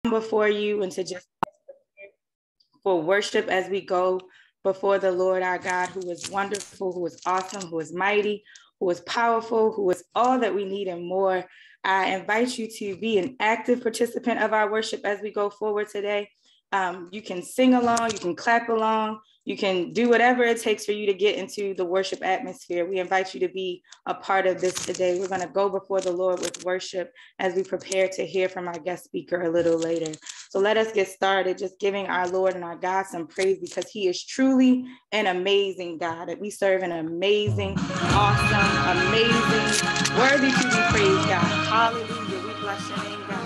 before you and to just for worship as we go before the Lord our God, who is wonderful, who is awesome, who is mighty, who is powerful, who is all that we need and more. I invite you to be an active participant of our worship as we go forward today. You can sing along, you can clap along, you can do whatever it takes for you to get into the worship atmosphere. We invite you to be a part of this today. We're going to go before the Lord with worship as we prepare to hear from our guest speaker a little later. So let us get started just giving our Lord and our God some praise, because he is truly an amazing God. That we serve an amazing, awesome, amazing, worthy to be praised God. Hallelujah. We bless your name, God.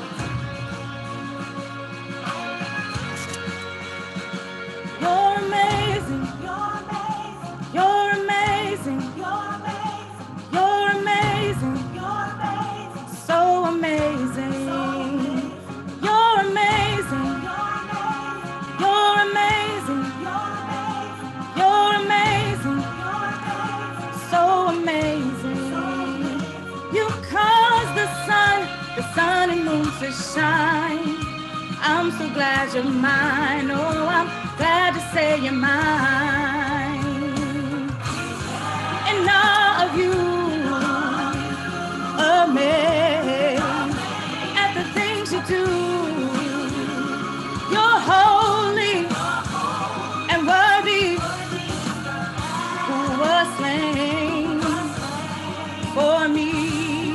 You're amazing. You're amazing. You're amazing. So amazing. You're amazing. You're amazing. You're amazing. So amazing. You cause the sun and moon to shine. I'm so glad you're mine. Oh, I'm glad to say you're mine. And all of you amazed at the things you do. You're holy and worthy, who was slain for me.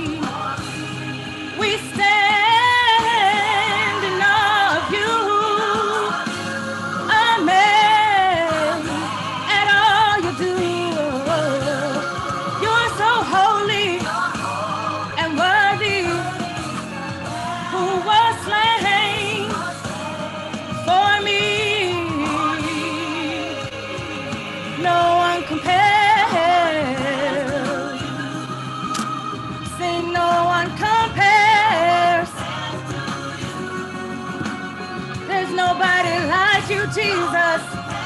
We stand in awe of you, amazed at all you do. You're so holy and worthy, who was slain for me. No one compares. Say no one compares. There's nobody like you, Jesus.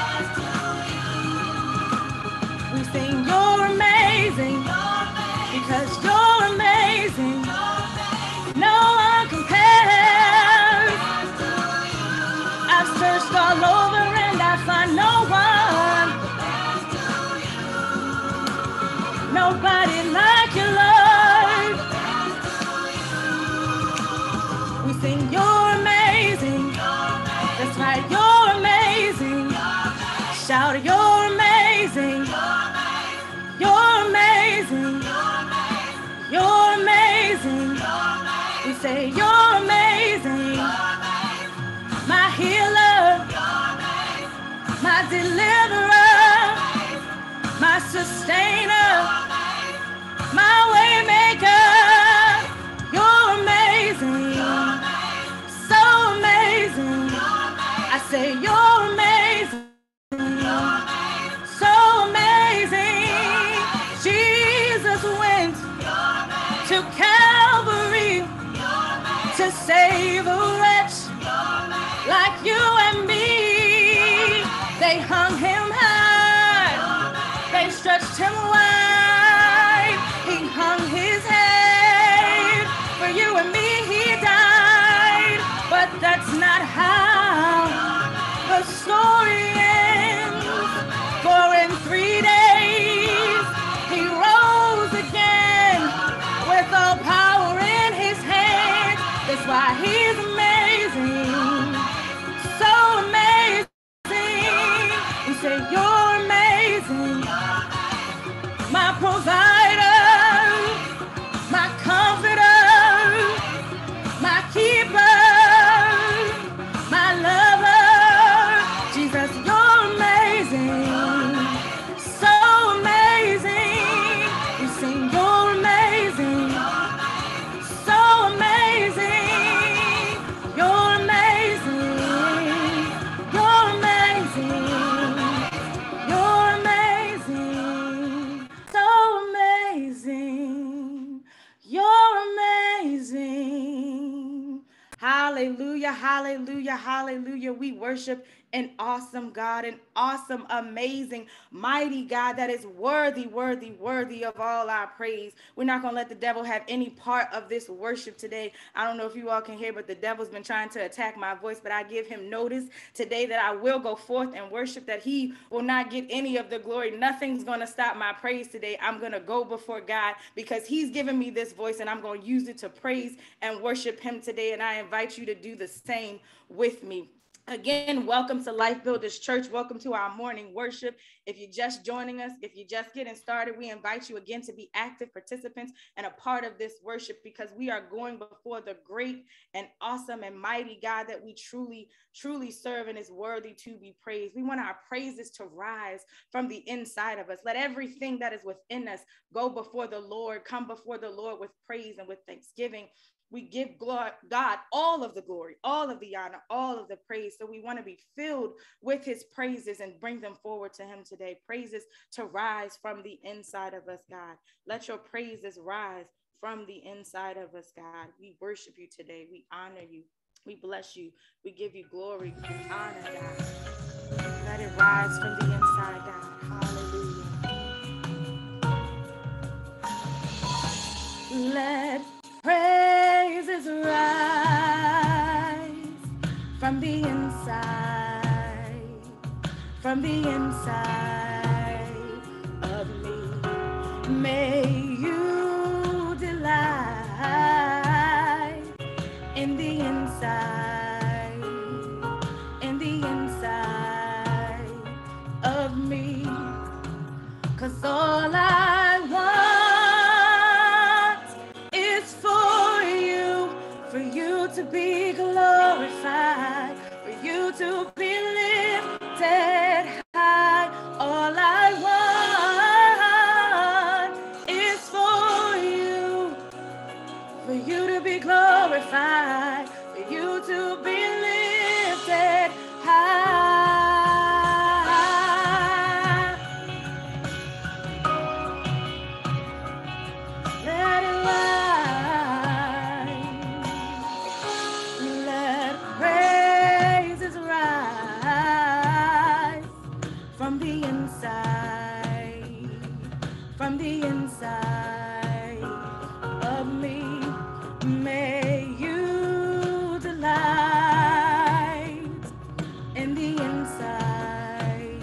We sing you're amazing, because you're amazing. No one compares. I've searched all over and I find no one. Nobody like you, Lord. We sing you're amazing. That's right, you're amazing. Shout, you're amazing. You're amazing. You're amazing. We say you're amazing. My healer, my deliverer, my sustainer, my way maker. You're amazing. So amazing. I say you're amazing. So amazing. Jesus went to Calvary to save a wretch like you and me. They hung him high, they stretched him wide. He hung his head for you and me. He died, but that's not how the story ends. For in 3 days he rose again with all power in his hand. That's why he's amazing. So amazing. We say you're amazing. My hallelujah, hallelujah. We worship an awesome God, an awesome, amazing, mighty God that is worthy, worthy, worthy of all our praise. We're not going to let the devil have any part of this worship today. I don't know if you all can hear, but the devil's been trying to attack my voice, but I give him notice today that I will go forth and worship, that he will not get any of the glory. Nothing's going to stop my praise today. I'm going to go before God because he's given me this voice, and I'm going to use it to praise and worship him today. And I invite you to do the same with me. Again, welcome to Life Builders Church. Welcome to our morning worship. If you're just joining us, if you're just getting started, we invite you again to be active participants and a part of this worship, because we are going before the great and awesome and mighty God that we truly, truly serve and is worthy to be praised. We want our praises to rise from the inside of us. Let everything that is within us go before the Lord, come before the Lord with praise and with thanksgiving. We give God all of the glory, all of the honor, all of the praise. So we want to be filled with his praises and bring them forward to him today. Praises to rise from the inside of us, God. Let your praises rise from the inside of us, God. We worship you today. We honor you. We bless you. We give you glory and honor, God. Let it rise from the inside, God. Hallelujah. Let praises rise from the inside of me. May you delight in the inside of me. 'Cause all I want is for you to be glorified, for you to be lifted high. All I want is for you to be glorified, for you to be lifted high. Let it rise. Let praises rise from the inside of me. May you delight in the inside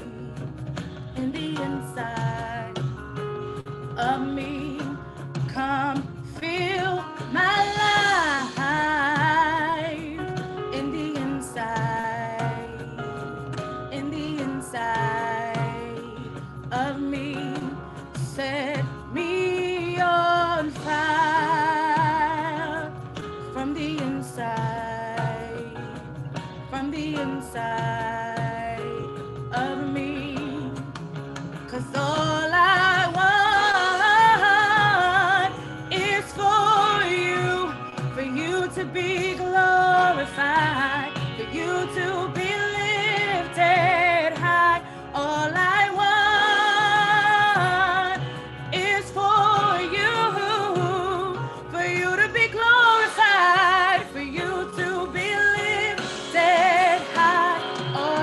of me. Come fill my life in the inside of me. Set me on fire from the inside of me. 'Cause all I want is for you to be glorified, for you to be lifted high. All I want is for you to be glorified, for you to be lifted high. All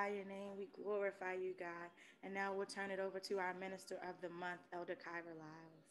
your name. We glorify you, God. And now we'll turn it over to our minister of the month, Elder Kyra Lyles.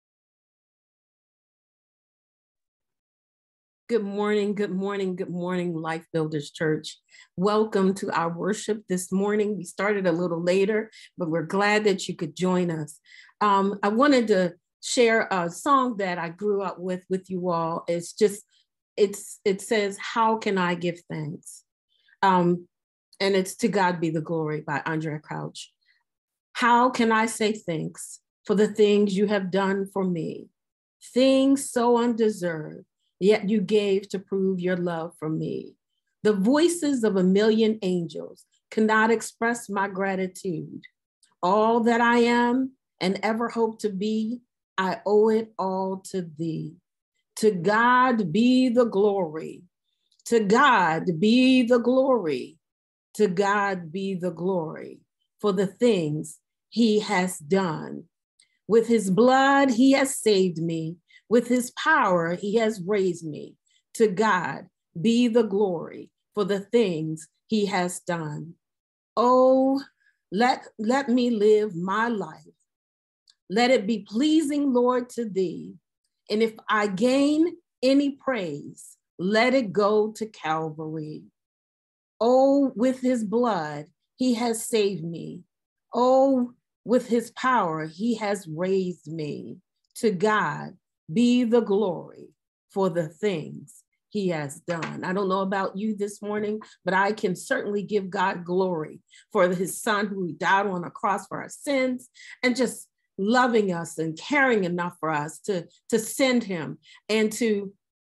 Good morning, Life Builders Church. Welcome to our worship this morning. We started a little later, but we're glad that you could join us. I wanted to share a song that I grew up with you all. It says, "How can I give thanks?" And it's "To God Be the Glory" by Andraé Crouch. How can I say thanks for the things you have done for me? Things so undeserved, yet you gave to prove your love for me. The voices of a million angels cannot express my gratitude. All that I am and ever hope to be, I owe it all to thee. To God be the glory. To God be the glory. To God be the glory for the things he has done. With his blood, he has saved me. With his power, he has raised me. To God be the glory for the things he has done. Oh, let me live my life. Let it be pleasing, Lord, to thee. And if I gain any praise, let it go to Calvary. Oh, with his blood, he has saved me. Oh, with his power, he has raised me. To God be the glory for the things he has done. I don't know about you this morning, but I can certainly give God glory for his son who died on a cross for our sins and just loving us and caring enough for us to send him and to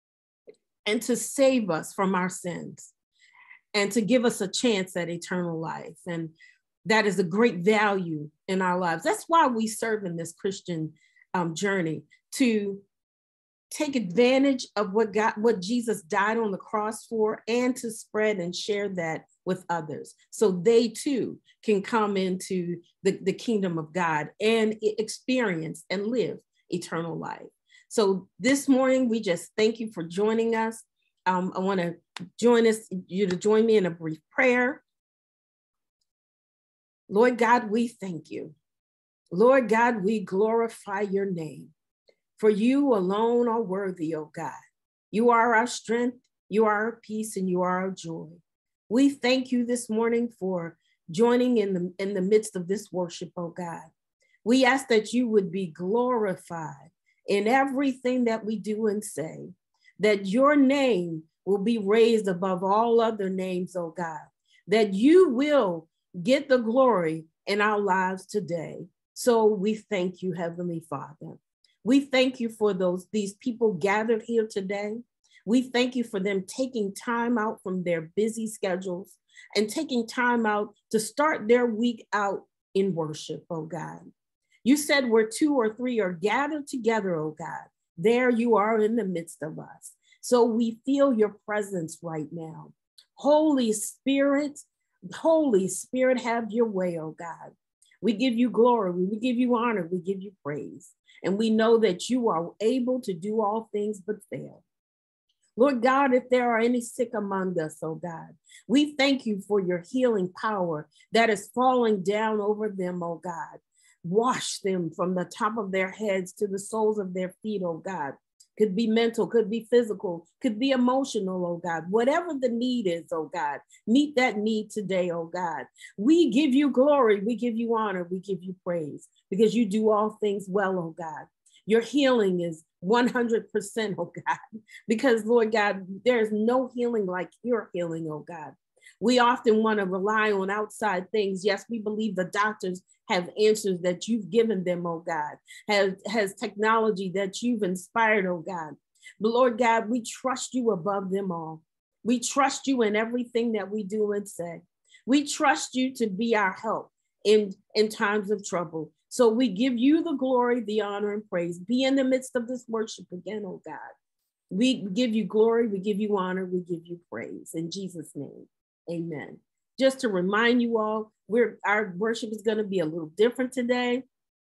save us from our sins and to give us a chance at eternal life. And that is a great value in our lives. That's why we serve in this Christian journey, to take advantage of what Jesus died on the cross for, and to spread and share that with others so they too can come into the kingdom of God and experience and live eternal life. So this morning, we just thank you for joining us. I want to join me in a brief prayer. Lord God, we thank you. Lord God, we glorify your name. For you alone are worthy, oh God. You are our strength, you are our peace, and you are our joy. We thank you this morning for joining in the midst of this worship, oh God. We ask that you would be glorified in everything that we do and say, that your name will be raised above all other names, oh God, that you will get the glory in our lives today. So we thank you, Heavenly Father. We thank you for these people gathered here today. We thank you for them taking time out from their busy schedules and taking time out to start their week out in worship, oh God. You said where 2 or 3 are gathered together, oh God, there you are in the midst of us. So we feel your presence right now. Holy Spirit, have your way, oh God. We give you glory, we give you honor, we give you praise. And we know that you are able to do all things but fail. Lord God, if there are any sick among us, oh God, we thank you for your healing power that is falling down over them, oh God. Wash them from the top of their heads to the soles of their feet, oh God. Could be mental, could be physical, could be emotional, oh God. Whatever the need is, oh God, meet that need today, oh God. We give you glory, we give you honor, we give you praise, because you do all things well, oh God. Your healing is 100%, oh God, because Lord God, there is no healing like your healing, oh God. We often want to rely on outside things. Yes, we believe the doctors have answers that you've given them, oh God, has technology that you've inspired, oh God. But Lord God, we trust you above them all. We trust you in everything that we do and say. We trust you to be our help in times of trouble. So we give you the glory, the honor, and praise. Be in the midst of this worship again, oh God. We give you glory, we give you honor, we give you praise. In Jesus' name, amen. Just to remind you all, our worship is going to be a little different today.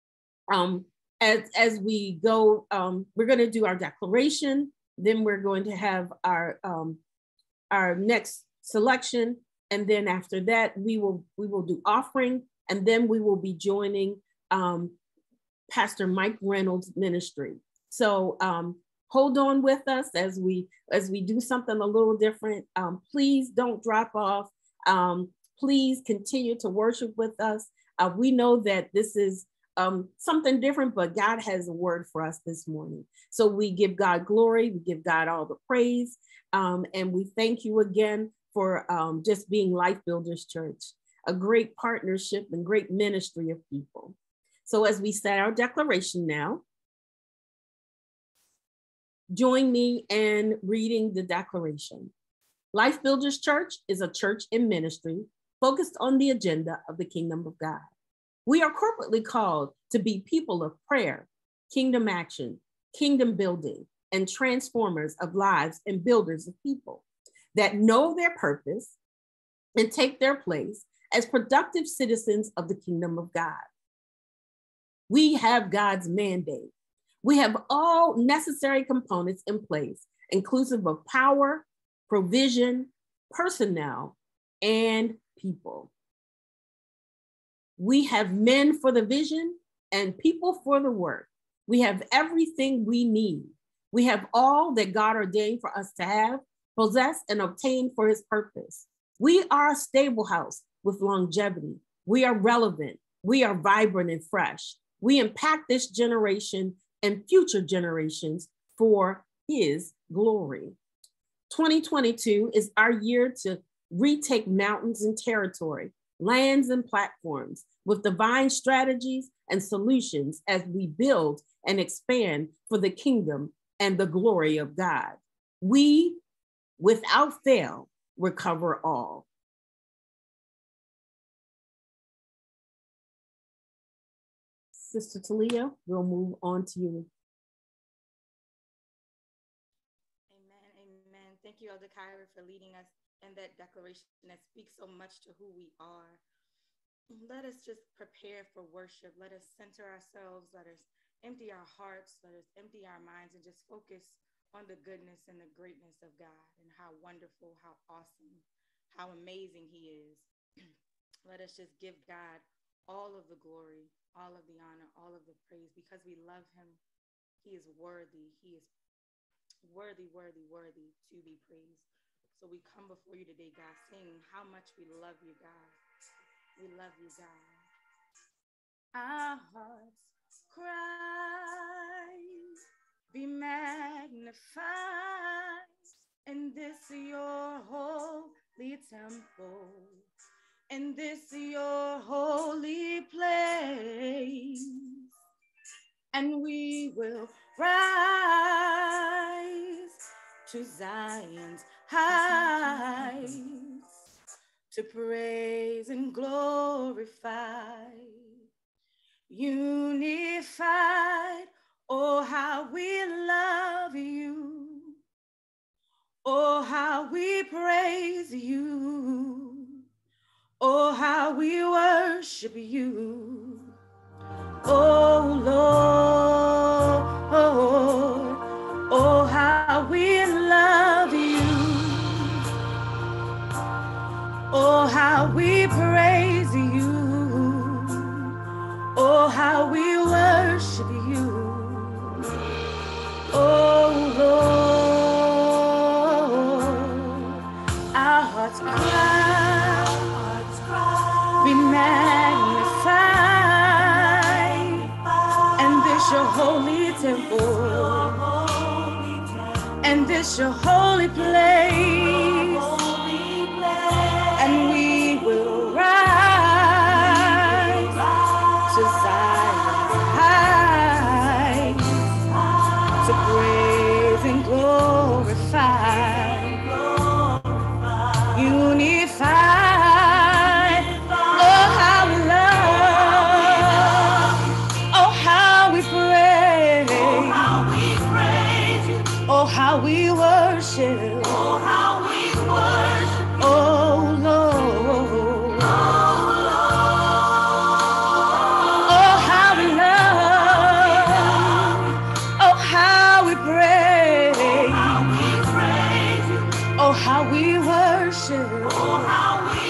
As we go, we're going to do our declaration. Then we're going to have our next selection, And then after that, we will do offering, and then we will be joining Pastor Mike Reynolds' ministry. So hold on with us as we do something a little different. Please don't drop off. Please continue to worship with us. We know that this is something different, but God has a word for us this morning. So we give God glory. We give God all the praise. And we thank you again for just being Life Builders Church, a great partnership and great ministry of people. So as we say our declaration now, join me in reading the declaration. Life Builders Church is a church and ministry focused on the agenda of the kingdom of God. We are corporately called to be people of prayer, kingdom action, kingdom building, and transformers of lives and builders of people that know their purpose and take their place as productive citizens of the kingdom of God. We have God's mandate. We have all necessary components in place, inclusive of power, provision, personnel, and people. We have men for the vision and people for the work. We have everything we need. We have all that God ordained for us to have, possess, and obtain for his purpose. We are a stable house with longevity. We are relevant. We are vibrant and fresh. We impact this generation and future generations for his glory. 2022 is our year to retake mountains and territory, lands and platforms with divine strategies and solutions as we build and expand for the kingdom and the glory of God. We, without fail, recover all. Sister Talia, we'll move on to you. Amen. Thank you, Elder Kyra, for leading us in that declaration that speaks so much to who we are. Let us just prepare for worship. Let us center ourselves. Let us empty our hearts. Let us empty our minds and just focus on the goodness and the greatness of God and how wonderful, how awesome, how amazing he is. Let us just give God all of the glory, all of the honor, all of the praise, because we love him. He is worthy. He is worthy to be praised. So we come before you today, God, saying how much we love you, God. We love you, God. Our hearts cry, be magnified in this your holy temple, in this your holy place, and we will rise to Zion's heights to praise and glorify, unified. Oh, how we love you. Oh, how we praise you. Oh, how we worship you. Oh, Lord. Oh, how we love you. Oh, how we praise you. Oh, how we worship you. Oh, Lord, our hearts cry, be magnified, and this your holy temple, and this your holy place, and we will rise to Zion's heights to praise and glorify, unified. Oh, how we love, oh, how we praise, oh, how we worship, oh, Lord. Oh, how we love, oh, how we praise, oh, how we worship,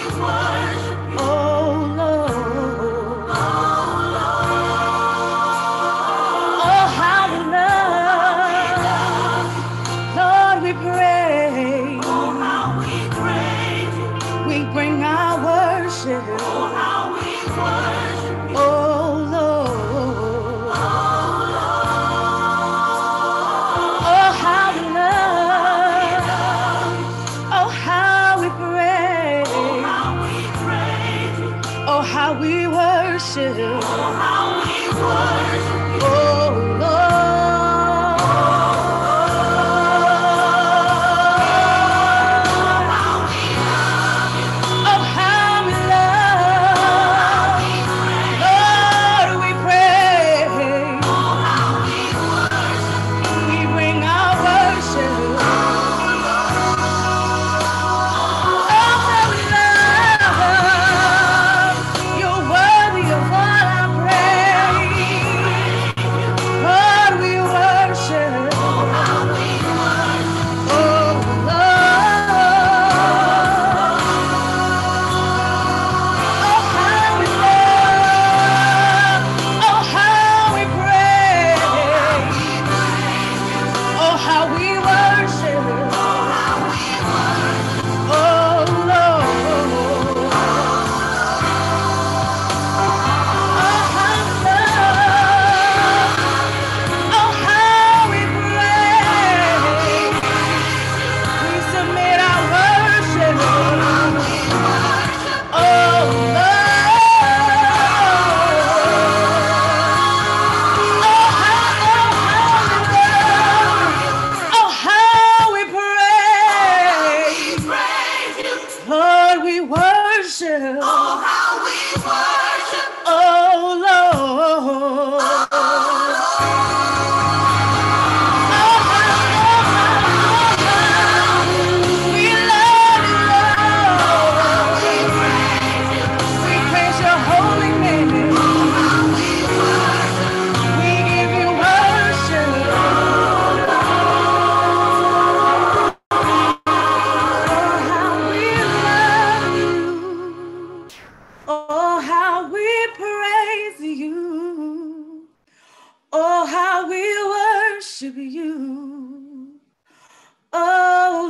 worship you. Oh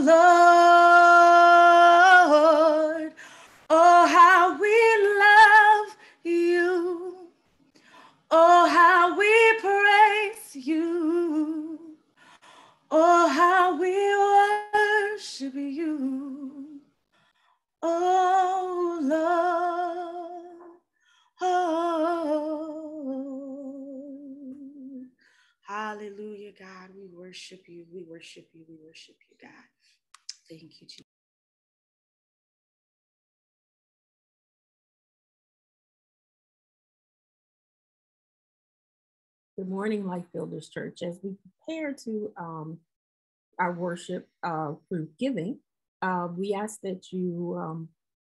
Lord, oh how we love you. Oh how we praise you. Oh how we worship you. Oh Lord, oh. Hallelujah, God. We worship you. We worship you. We worship you, God. Thank you, Jesus. Good morning, Life Builders Church. As we prepare to our worship through giving, we ask that you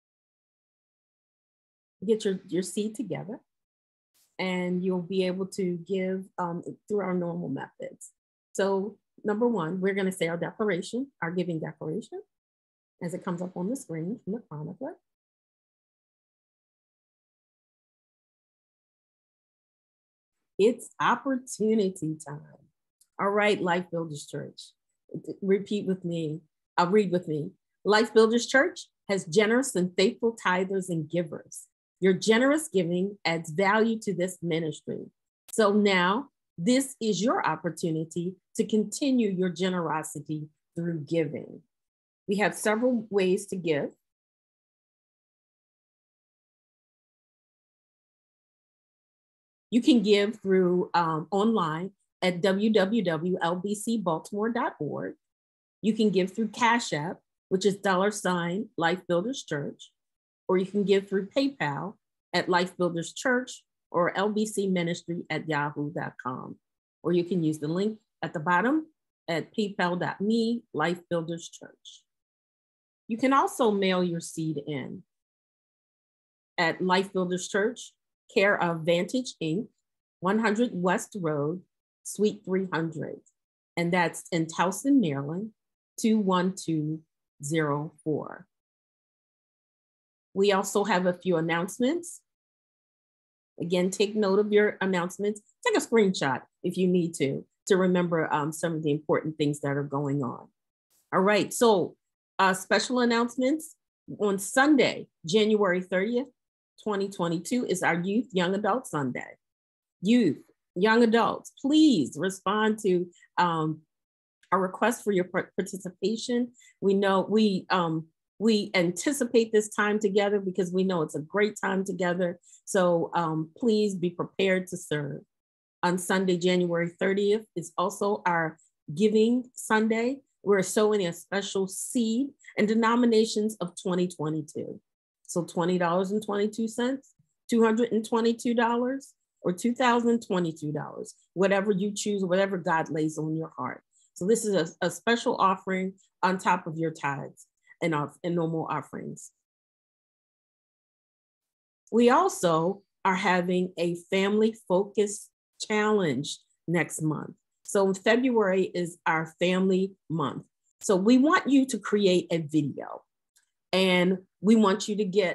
get your seed together, and you'll be able to give through our normal methods. So number one, we're going to say our declaration, our giving declaration, as it comes up on the screen from the chronicler. It's opportunity time. All right, Life Builders Church. Repeat with me. Read with me. Life Builders Church has generous and faithful tithers and givers. Your generous giving adds value to this ministry. So now, this is your opportunity to continue your generosity through giving. We have several ways to give. You can give through online at www.lbcbaltimore.org. You can give through Cash App, which is $ Life Builders Church, or you can give through PayPal at Life Builders Church or lbcministry@yahoo.com. Or you can use the link at the bottom at paypal.me, Life Builders Church. You can also mail your seed in at Life Builders Church, care of Vantage Inc., 100 West Road, Suite 300. And that's in Towson, Maryland, 21204. We also have a few announcements. Again, take note of your announcements. Take a screenshot if you need to remember some of the important things that are going on. All right, so special announcements. On Sunday, January 30th, 2022 is our Youth Young Adult Sunday. Youth, young adults, please respond to our request for your participation. We know we anticipate this time together because we know it's a great time together. So please be prepared to serve. On Sunday, January 30th is also our Giving Sunday. We're sowing a special seed and denominations of 2022. So $20.22, $222, or $2,022, whatever you choose, whatever God lays on your heart. So this is a special offering on top of your tithes and normal offerings. We also are having a family focus challenge next month. So February is our family month. So we want you to create a video, and we want you to get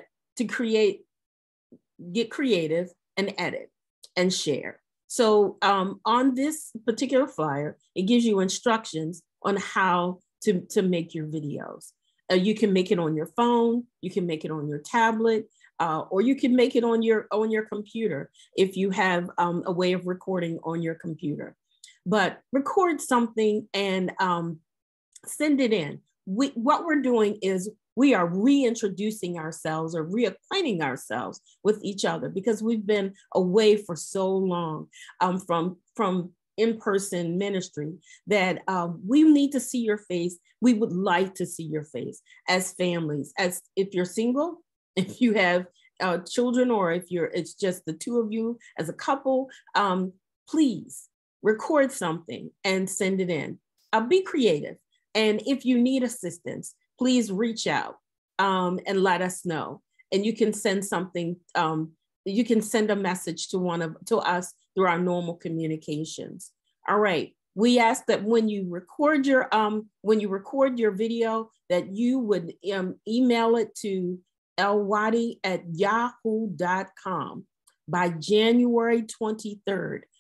creative and edit and share. So on this particular flyer, it gives you instructions on how to make your videos. You can make it on your phone, you can make it on your tablet, or you can make it on your computer if you have a way of recording on your computer. But record something and send it in. What we're doing is we are reintroducing ourselves or reacquainting ourselves with each other because we've been away for so long from in-person ministry that we need to see your face. We would like to see your face as families, as if you're single, if you have children, or if it's just the two of you as a couple, please record something and send it in. Be creative. And if you need assistance, please reach out and let us know. And you can send something, you can send a message to us through our normal communications. All right. We ask that when you record your video, that you would email it to elwadi@yahoo.com by January 23rd.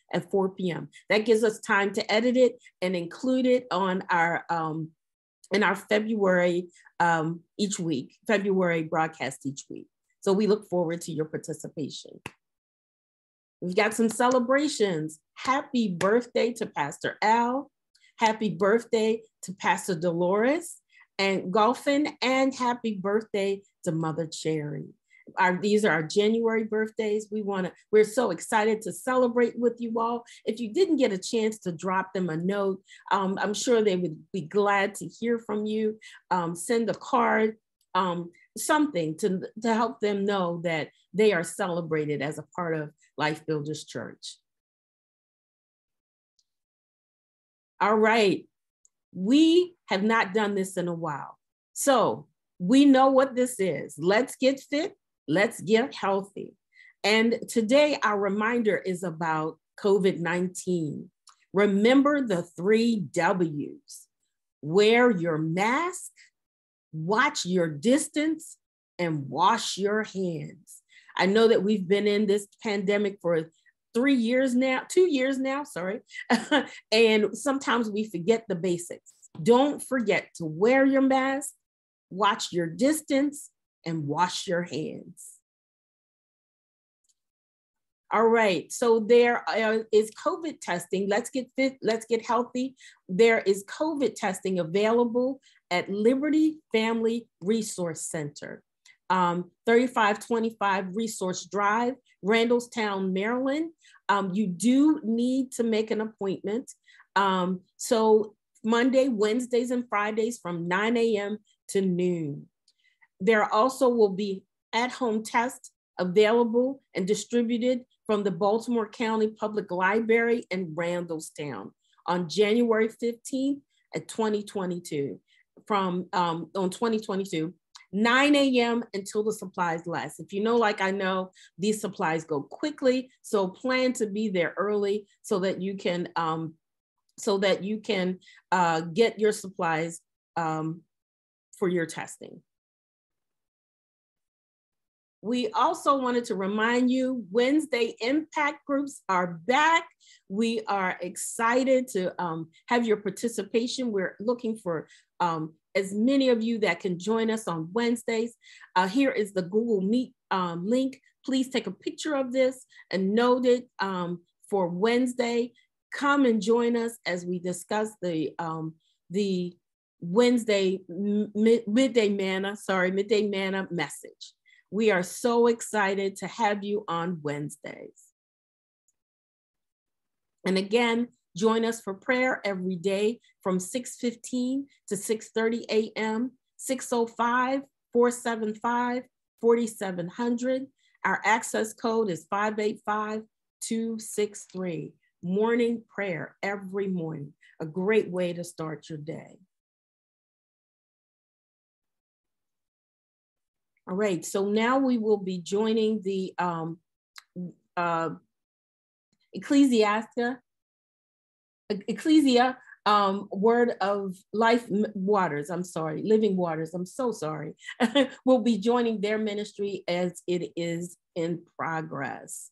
at 4 p.m. That gives us time to edit it and include it on our in our February February broadcast each week. So we look forward to your participation. We've got some celebrations. Happy birthday to Pastor Al. Happy birthday to Pastor Dolores and Golfin, and happy birthday to Mother Cherry. These are our January birthdays. We're so excited to celebrate with you all. If you didn't get a chance to drop them a note, I'm sure they would be glad to hear from you. Send a card, something to help them know that they are celebrated as a part of Life Builders Church. All right, we have not done this in a while. So we know what this is. Let's get fit, let's get healthy. And today our reminder is about COVID-19. Remember the 3 W's. Wear your mask, watch your distance, and wash your hands. I know that we've been in this pandemic for 2 years now, sorry. And sometimes we forget the basics. Don't forget to wear your mask, watch your distance, and wash your hands. All right, so there is COVID testing. Let's get fit, let's get healthy. There is COVID testing available at Liberty Family Resource Center, 3525 Resource Drive, Randallstown, Maryland. You do need to make an appointment. So Monday, Wednesdays, and Fridays from 9 a.m. to noon. There also will be at-home tests available and distributed from the Baltimore County Public Library in Randallstown on January 15th at 2022, on 2022. 9 a.m. until the supplies last. If you know, like I know, these supplies go quickly, so plan to be there early so that you can get your supplies for your testing. We also wanted to remind you, Wednesday impact groups are back. We are excited to have your participation. We're looking for as many of you that can join us on Wednesdays. Here is the Google Meet link. Please take a picture of this and note it for Wednesday. Come and join us as we discuss the Wednesday midday manna message. We are so excited to have you on Wednesdays. And again, join us for prayer every day from 6:15 to 6:30 a.m., 605-475-4700. Our access code is 585263. Morning prayer every morning, a great way to start your day. All right, so now we will be joining the Ecclesia Word of Life Waters, Living Waters, I'm so sorry. We'll be joining their ministry as it is in progress.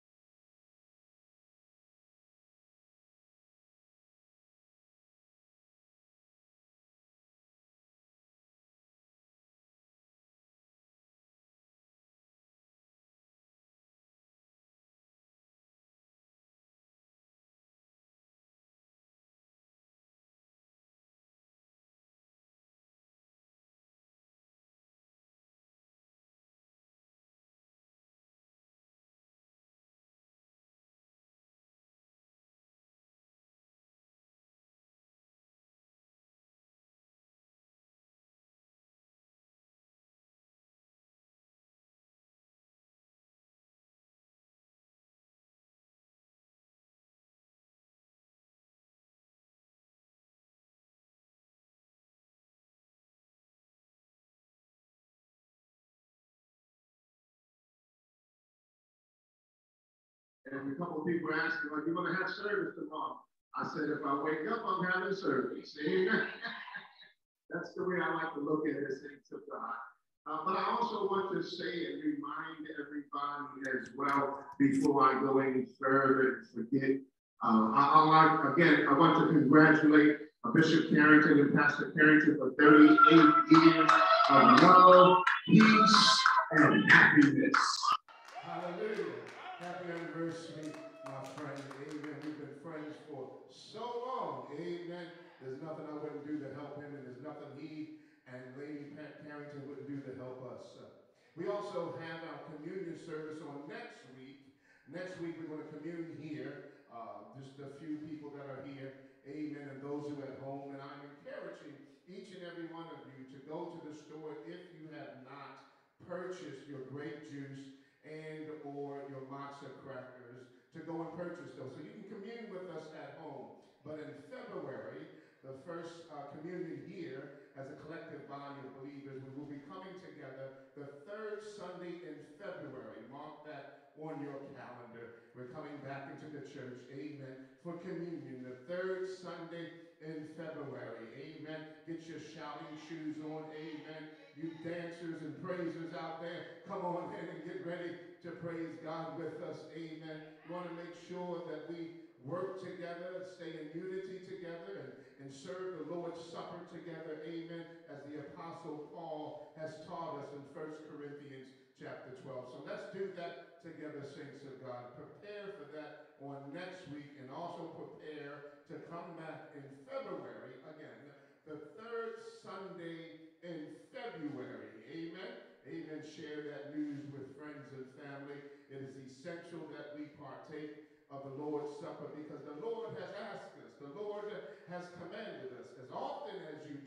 And a couple of people asked me, "Are you going to have service tomorrow?" I said, "If I wake up, I'm having service." That's the way I like to look at it, things of God. But I also want to say and remind everybody as well, before I go any further and forget, I want to congratulate Bishop Carrington and Pastor Carrington for 38 years of love, peace, and happiness. Hallelujah. Happy anniversary, my friend. Amen. We've been friends for so long. Amen. There's nothing I wouldn't do to help him, and there's nothing he and Lady Pat Carrington wouldn't do to help us. We also have our communion service on next week. Next week, we're going to commune here. Just a few people that are here. Amen. And those who are at home. And I'm encouraging each and every one of you to go to the store if you have not purchased your grape juice and or your matzo crackers, to go and purchase those so you can commune with us at home. But in February, the first communion here as a collective body of believers, we will be coming together the third Sunday in February. Mark that on your calendar. We're coming back into the church, amen, for communion, the third Sunday in February, amen. Get your shouting shoes on, amen. You dancers and praisers out there, come on in and get ready to praise God with us, amen. We want to make sure that we work together, stay in unity together, and serve the Lord's Supper together, amen, as the Apostle Paul has taught us in 1 Corinthians chapter 12. So let's do that together, saints of God. Prepare for that on next week, and also prepare to come back in February, again, the third Sunday in February, amen. Amen. Share that news with friends and family. It is essential that we partake of the Lord's Supper because the Lord has asked us. The Lord has commanded us. As often as you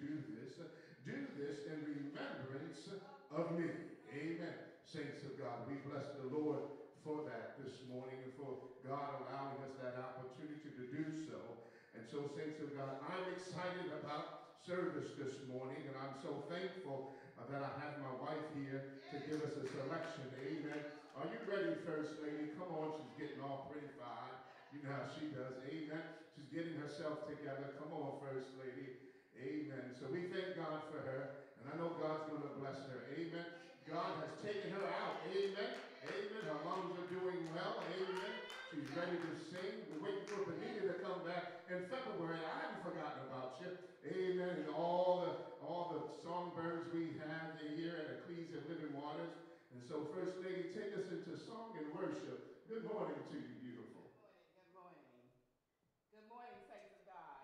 do this in remembrance of me. Amen. Saints of God, we bless the Lord for that this morning and for God allowing us that opportunity to do so. And so, saints of God, I'm excited about service this morning, and I'm so thankful that I have my wife here to give us a selection. Amen. Are you ready, First Lady? Come on, she's getting all prettified. You know how she does. Amen. She's getting herself together. Come on, First Lady. Amen. And so we thank God for her, and I know God's going to bless her. Amen. God has taken her out. Amen. Amen. Her lungs are doing well. Amen. She's ready to sing. We're waiting for Benita to come back in February. I haven't forgotten about you. Amen. And all the songbirds we have here at Ecclesia Living Waters. And so, First Lady, take us into song and worship. Good morning to you, beautiful. Good morning. Good morning, saints of God.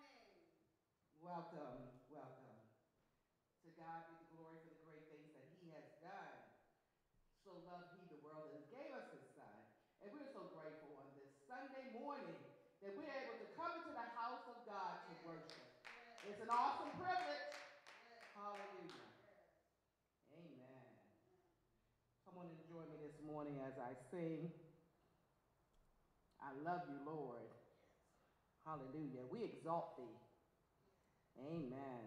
Welcome, welcome. To God be the glory for the great things that he has done. So loved he the world that has gave us his son. And we're so grateful on this Sunday morning that we're able to come into the house of God to worship. It's an awesome privilege. Hallelujah. Amen. Come on and join me this morning as I sing. I love you, Lord. Hallelujah. We exalt thee. Amen.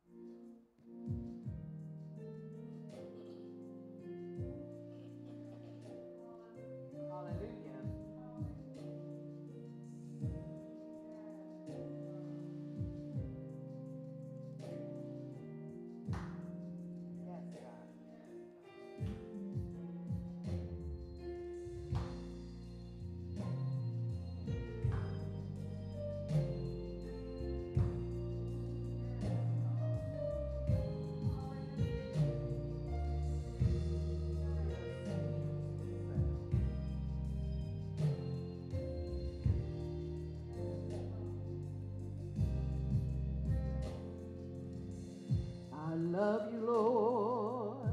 Hallelujah. Yes, God. I love you, Lord,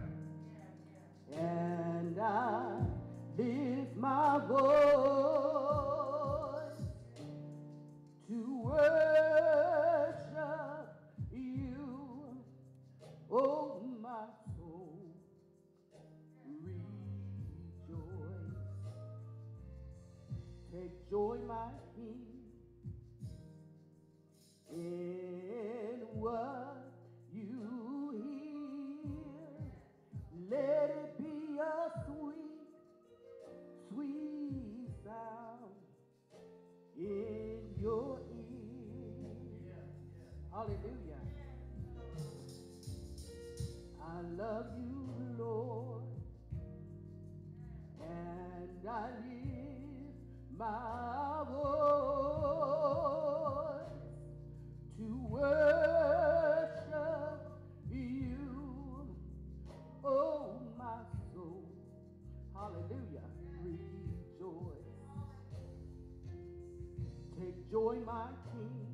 and I lift my voice to worship you, oh my soul, rejoice. Take joy, my King, in what you hear. Let it be a sweet, sweet sound in your ear. Hallelujah. I love love you, Lord, and I lift my voice to worship you, oh my soul. Hallelujah, rejoice. Take joy, my King,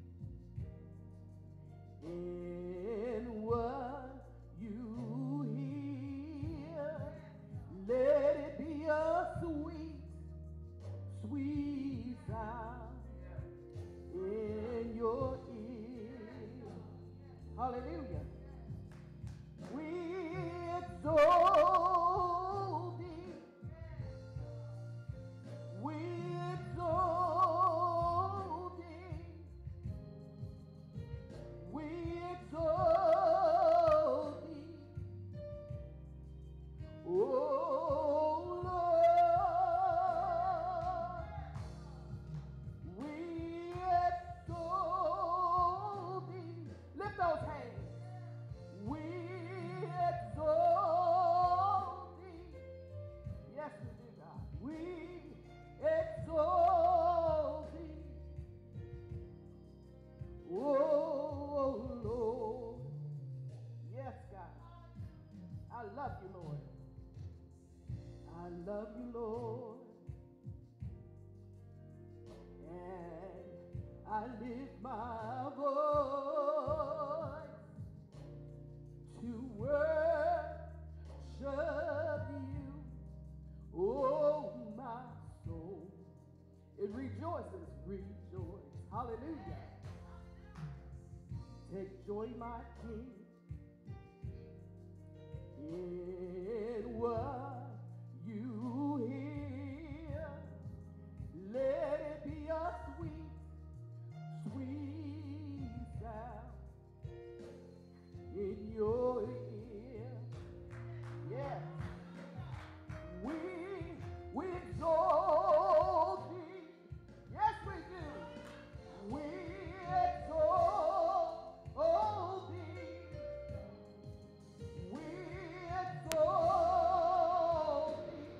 in what you hear. Let it be a sweet, sweet sound in your ear. Hallelujah. We exalt thee. We exalt thee. We exalt thee. Oh Lord, we exalt thee. Lift those hands. We exalt thee. Yes, we do, God. We exalt thee. Oh Lord. Yes, God. I love you, Lord. I love you, Lord. And I lift my voice to worship you, oh my soul. It rejoices, rejoice. Hallelujah. Take joy, my King, in what you hear. Let it be a sweet, sweet sound in your ear. Yes. We exalt thee. Yes, we do. We exalt thee. We exalt thee.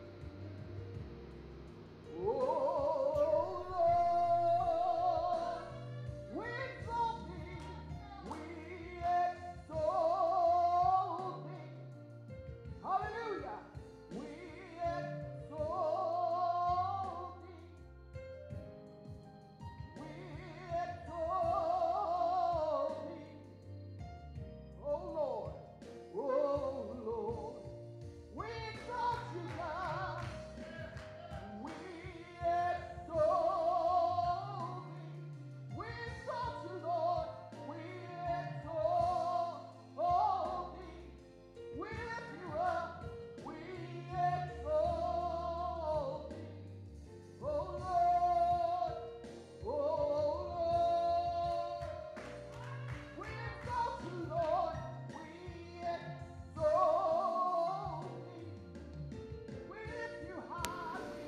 Oh Lord, we exalt thee. We exalt thee. Hallelujah. We exalt thee. We exalt thee. Oh Lord. Oh Lord. We exalt you, God. We exalt thee. We exalt you, Lord. We exalt thee. We lift you up. We exalt thee. Oh Lord. Oh Lord. We exalt you, Lord. We exalt thee. We lift you high. We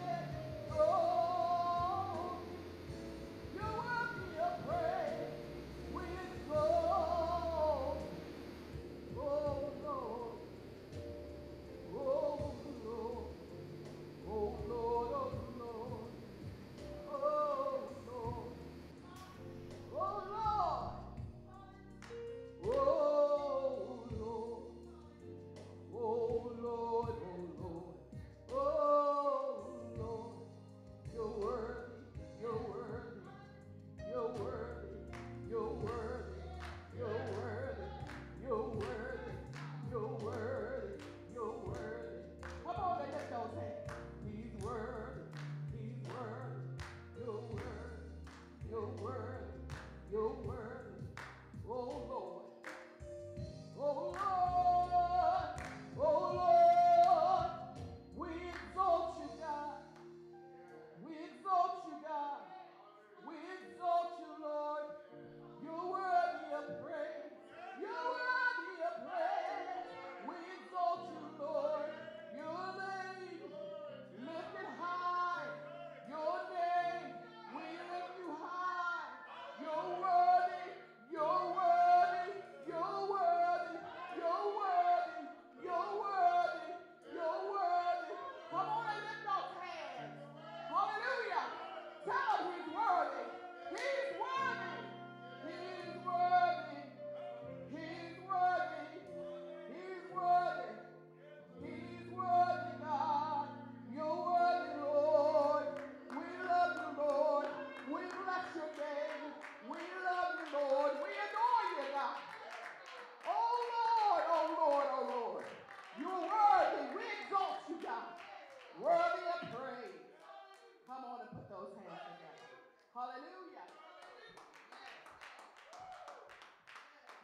exalt thee. You're worthy of praise. We exalt thee. Oh Lord. Oh Lord. Oh Lord. Oh Lord. Oh Lord. Oh Lord. Oh Lord. Oh Lord. Oh Lord. Oh Lord. You're worthy. You're worthy. You're worthy. You're worthy. You're worthy. You're worthy. You're worthy. You're worthy. Come on and lift those hands. He's worthy. He's worthy. You're worthy. You're worthy. You're worthy. Oh Lord. Oh Lord. Oh Lord. We exalt you, God. We exalt you, God. We exalt you, Lord. You're worthy of praise. You're worthy of praise. We exalt you, Lord. Your name lifted high. Your name, we lift you high. You're worthy.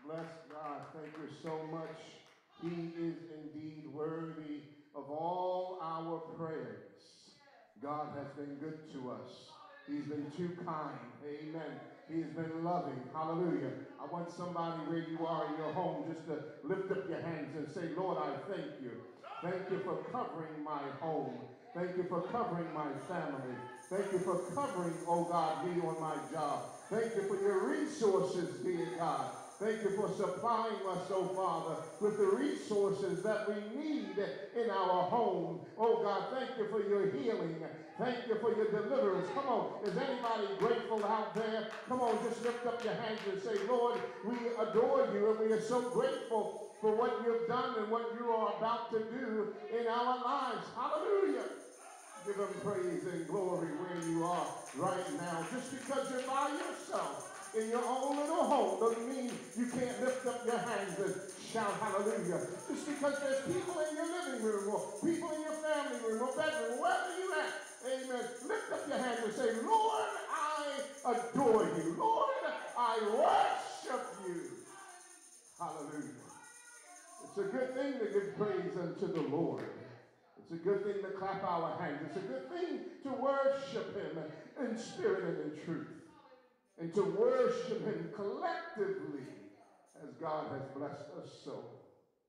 Bless God. Thank you so much. He is indeed worthy of all our praise. God has been good to us. He's been too kind. Amen. He's been loving. Hallelujah. I want somebody where you are in your home just to lift up your hands and say, Lord, I thank you. Thank you for covering my home. Thank you for covering my family. Thank you for covering, oh God, me on my job. Thank you for your resources, dear God. Thank you for supplying us, oh Father, with the resources that we need in our home. Oh God, thank you for your healing. Thank you for your deliverance. Come on, is anybody grateful out there? Come on, just lift up your hands and say, Lord, we adore you and we are so grateful for what you've done and what you are about to do in our lives. Hallelujah. Give him praise and glory where you are right now. Just because you're by yourself in your own little home doesn't mean you can't lift up your hands and shout hallelujah. Just because there's people in your living room or people in your family room or bedroom, wherever you're at, amen, lift up your hands and say, Lord, I adore you. Lord, I worship you. Hallelujah. It's a good thing to give praise unto the Lord. It's a good thing to clap our hands. It's a good thing to worship him in spirit and in truth. And to worship him collectively as God has blessed us so.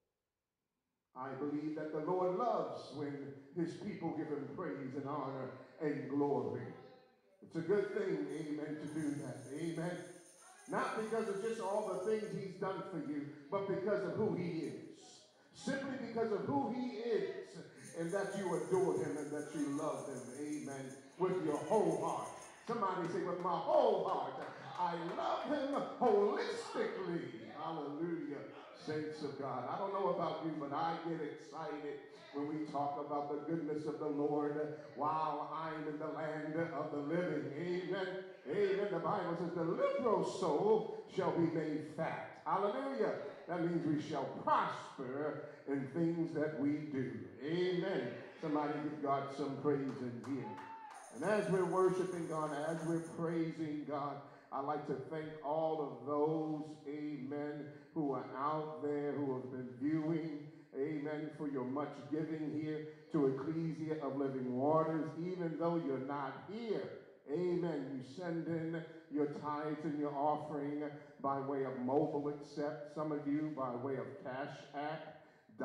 I believe that the Lord loves when his people give him praise and honor and glory. It's a good thing, amen, to do that. Amen. Not because of just all the things he's done for you, but because of who he is. Simply because of who he is, and that you adore him and that you love him, amen, with your whole heart. Somebody say, with my whole heart, I love him holistically. Hallelujah, saints of God. I don't know about you, but I get excited when we talk about the goodness of the Lord while I'm in the land of the living. Amen. Amen. The Bible says the liberal soul shall be made fat. Hallelujah. That means we shall prosper in things that we do. Amen. Somebody give God some praise in here. And as we're worshiping God, as we're praising God, I'd like to thank all of those, amen, who are out there, who have been viewing, amen, for your much giving here to Ecclesia of Living Waters, even though you're not here. Amen. You send in your tithes and your offering by way of mobile accept. Some of you by way of Cash App,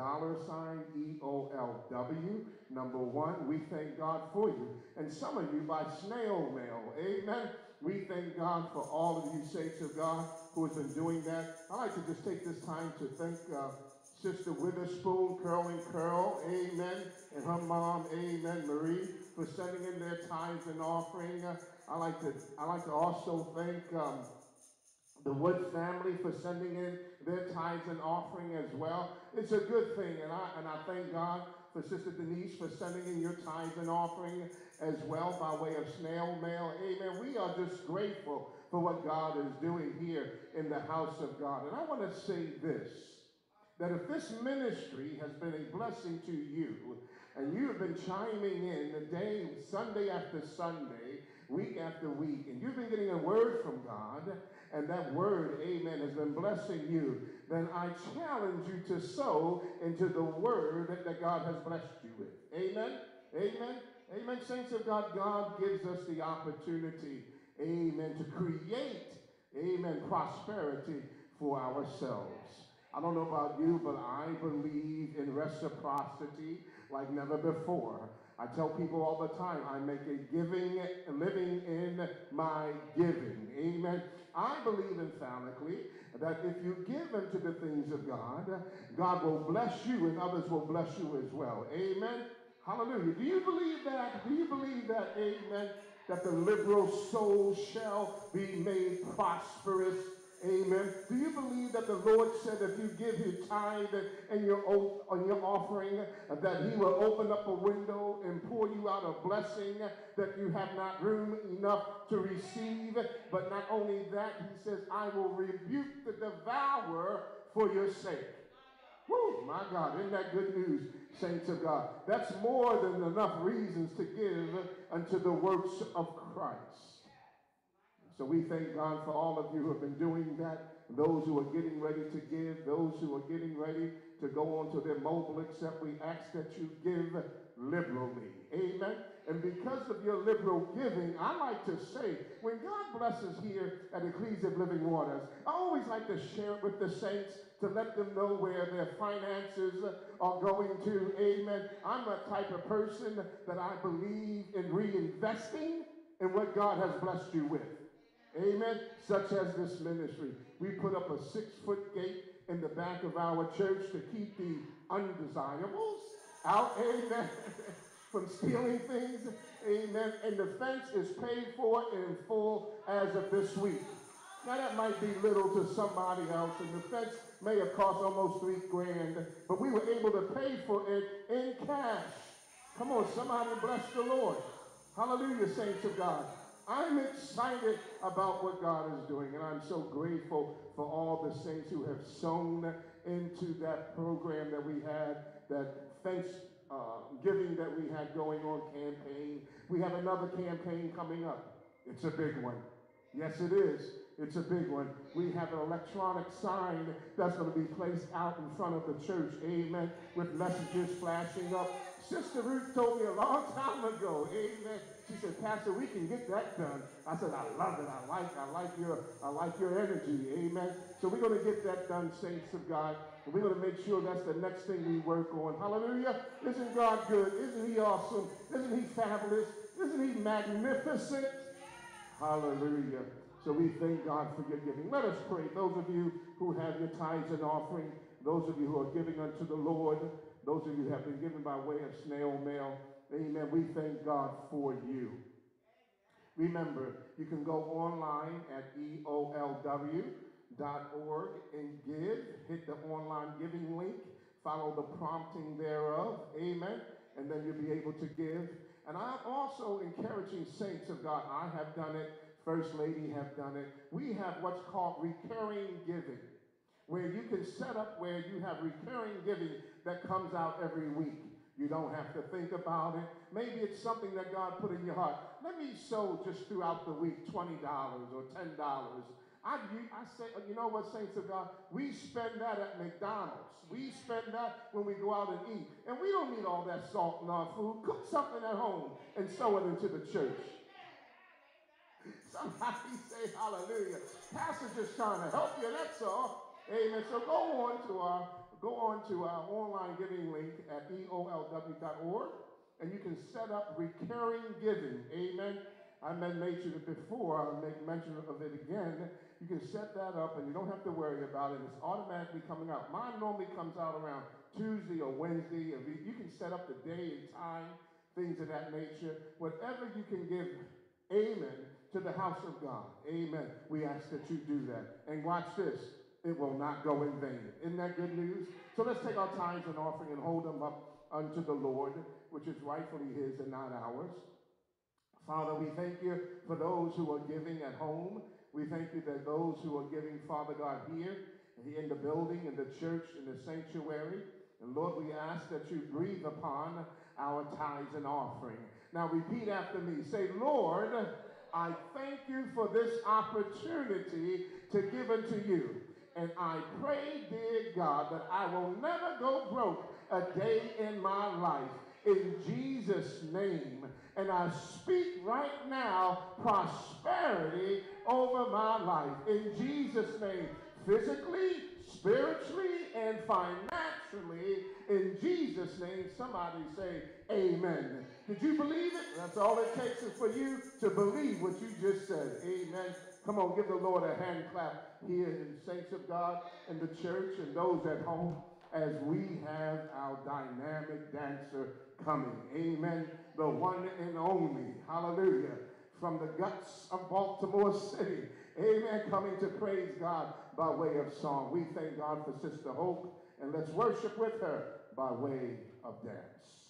$EOLW. Number one, we thank God for you. And some of you by snail mail. Amen. We thank God for all of you saints of God who has been doing that. I'd like to just take this time to thank Sister Witherspoon, Curl and Curl, amen, and her mom, amen, Marie, for sending in their tithes and offering. I like to also thank the Wood family for sending in their tithes and offering as well. It's a good thing, and I thank God for Sister Denise for sending in your tithes and offering as well by way of snail mail. Amen. We are just grateful for what God is doing here in the house of God. And I want to say this, that if this ministry has been a blessing to you, and you have been chiming in the day, Sunday after Sunday, week after week, and you've been getting a word from God, and that word, amen, has been blessing you, then I challenge you to sow into the word that God has blessed you with. Amen? Amen? Amen, saints of God. God gives us the opportunity, amen, to create, amen, prosperity for ourselves. I don't know about you, but I believe in reciprocity like never before. I tell people all the time, I make a living in my giving. Amen. I believe emphatically that if you give into the things of God, God will bless you and others will bless you as well. Amen. Hallelujah. Do you believe that? Do you believe that, amen, that the liberal soul shall be made prosperous? Amen. Do you believe that the Lord said if you give your tithe and your oath on your offering, that he will open up a window and pour you out a blessing that you have not room enough to receive? But not only that, he says, I will rebuke the devourer for your sake. Woo, my God, isn't that good news, saints of God? That's more than enough reasons to give unto the works of Christ. So we thank God for all of you who have been doing that, those who are getting ready to give, those who are getting ready to go onto their mobile accept. We ask that you give liberally. Amen. And because of your liberal giving, I like to say, when God blesses here at Ecclesia of Living Waters, I always like to share it with the saints to let them know where their finances are going to. Amen. I'm a type of person that I believe in reinvesting in what God has blessed you with. Amen. Such as this ministry. We put up a 6-foot gate in the back of our church to keep the undesirables out. Amen. From stealing things. Amen. And the fence is paid for in full as of this week. Now that might be little to somebody else, and the fence may have cost almost $3,000, but we were able to pay for it in cash. Come on, somebody bless the Lord. Hallelujah, saints of God. I'm excited about what God is doing, and I'm so grateful for all the saints who have sown into that program that we had, that fence giving that we had going on campaign. We have another campaign coming up. It's a big one. Yes, it is. It's a big one. We have an electronic sign that's going to be placed out in front of the church. Amen. With messages flashing up. Sister Ruth told me a long time ago. Amen. She said, Pastor, we can get that done. I said, I love it. I like your energy. Amen. So we're going to get that done, saints of God. And we're going to make sure that's the next thing we work on. Hallelujah. Isn't God good? Isn't he awesome? Isn't he fabulous? Isn't he magnificent? Hallelujah. So we thank God for your giving. Let us pray. Those of you who have your tithes and offering, those of you who are giving unto the Lord, those of you who have been given by way of snail mail, amen, we thank God for you. Remember, you can go online at eolw.org and give. Hit the online giving link. Follow the prompting thereof. Amen. And then you'll be able to give. And I'm also encouraging saints of God. I have done it. First Lady have done it. We have what's called recurring giving, where you can set up where you have recurring giving that comes out every week. You don't have to think about it. Maybe it's something that God put in your heart. Let me sow just throughout the week $20 or $10. I say, you know what, saints of God? We spend that at McDonald's. We spend that when we go out and eat. And we don't need all that salt in our food. Cook something at home and sow it into the church. Somebody say hallelujah. Pastor's just trying to help you, that's all. Amen. So go on to our online giving link at eolw.org, and you can set up recurring giving. Amen. I mentioned it before. I'll make mention of it again. You can set that up, and you don't have to worry about it. It's automatically coming out. Mine normally comes out around Tuesday or Wednesday. You can set up the day and time, things of that nature. Whatever you can give, amen, to the house of God. Amen. We ask that you do that. And watch this. It will not go in vain. Isn't that good news? So let's take our tithes and offering and hold them up unto the Lord, which is rightfully his and not ours. Father, we thank you for those who are giving at home. We thank you that those who are giving, Father God, here in the building, in the church, in the sanctuary. And Lord, we ask that you breathe upon our tithes and offering. Now repeat after me. Say, Lord, I thank you for this opportunity to give unto you. And I pray, dear God, that I will never go broke a day in my life. In Jesus' name. And I speak right now prosperity over my life. In Jesus' name. Physically, spiritually, and financially. In Jesus' name. Somebody say amen. Did you believe it? That's all it takes is for you to believe what you just said. Amen. Come on, give the Lord a hand clap here in saints of God in the church and those at home as we have our dynamic dancer coming. Amen. The one and only. Hallelujah. From the guts of Baltimore City. Amen. Coming to praise God by way of song. We thank God for Sister Hope, and let's worship with her by way of dance.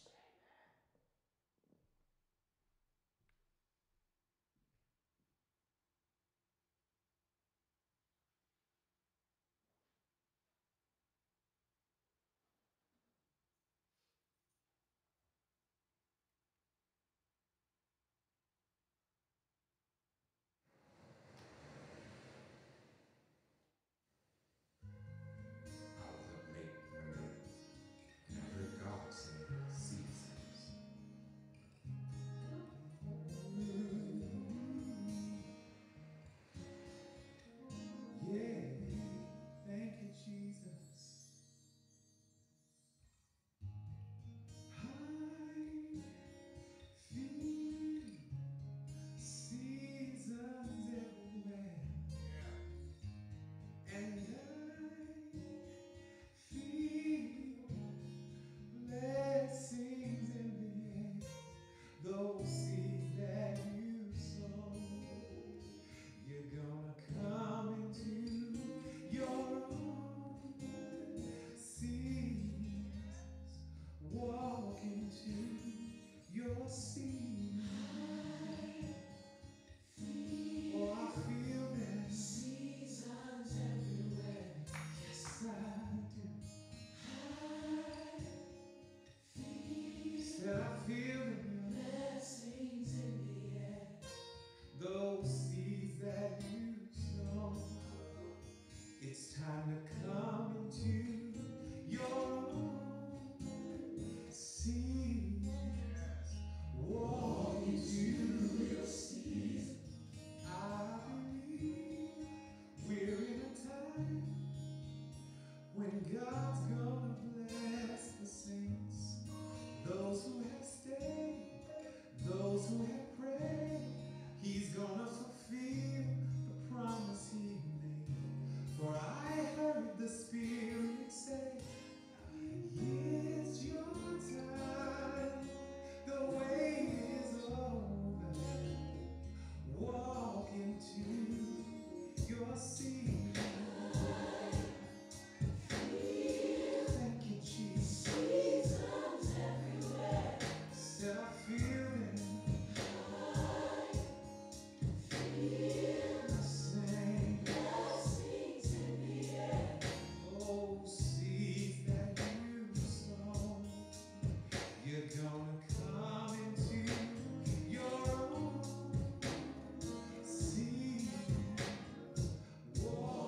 War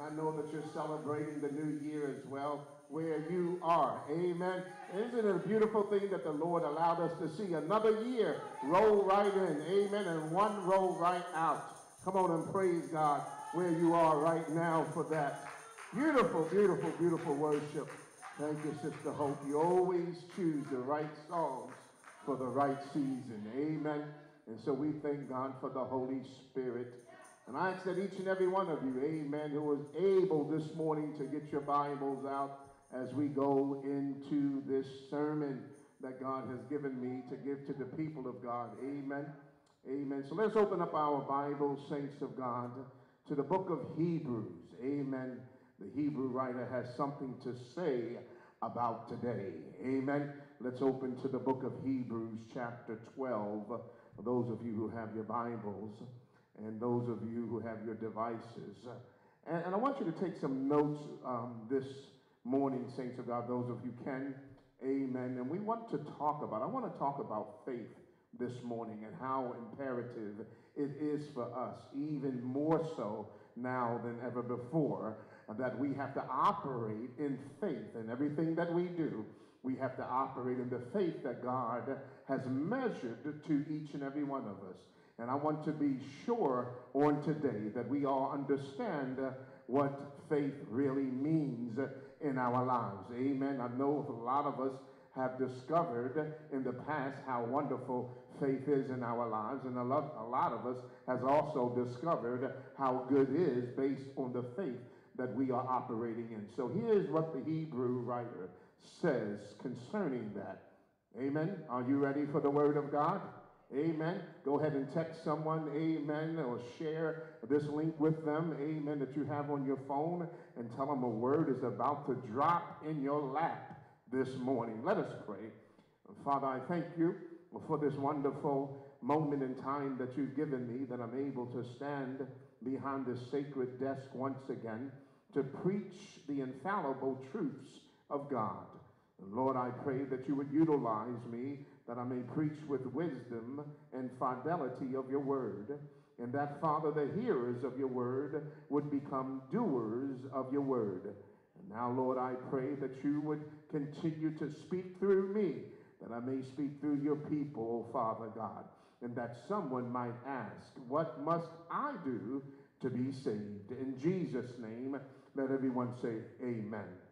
I know that you're celebrating the new year as well where you are. Amen. Isn't it a beautiful thing that the Lord allowed us to see another year roll right in? Amen. And one roll right out. Come on and praise God where you are right now for that. Beautiful, beautiful, beautiful worship. Thank you, Sister Hope. You always choose the right songs for the right season. Amen. And so we thank God for the Holy Spirit. And I ask that each and every one of you, amen, who was able this morning to get your Bibles out as we go into this sermon that God has given me to give to the people of God. Amen. Amen. So let's open up our Bibles, saints of God, to the book of Hebrews. Amen. The Hebrew writer has something to say about today. Amen. Let's open to the book of Hebrews chapter 12. For those of you who have your Bibles and those of you who have your devices. And I want you to take some notes this morning, saints of God, those of you can. Amen. And I want to talk about faith this morning and how imperative it is for us, even more so now than ever before, that we have to operate in faith in everything that we do. We have to operate in the faith that God has measured to each and every one of us. And I want to be sure on today that we all understand what faith really means in our lives. Amen. I know a lot of us have discovered in the past how wonderful faith is in our lives, and a lot of us has also discovered how good it is based on the faith that we are operating in. So here's what the Hebrew writer says concerning that. Amen. Are you ready for the word of God? Amen. Go ahead and text someone, amen, or share this link with them, amen, that you have on your phone, and tell them a word is about to drop in your lap this morning. Let us pray. Father, I thank you for this wonderful moment in time that you've given me, that I'm able to stand behind this sacred desk once again to preach the infallible truths of God. And Lord, I pray that you would utilize me, that I may preach with wisdom and fidelity of your word, and that, Father, the hearers of your word would become doers of your word. And now, Lord, I pray that you would continue to speak through me, that I may speak through your people, oh Father God, and that someone might ask, what must I do to be saved? In Jesus' name, let everyone say amen.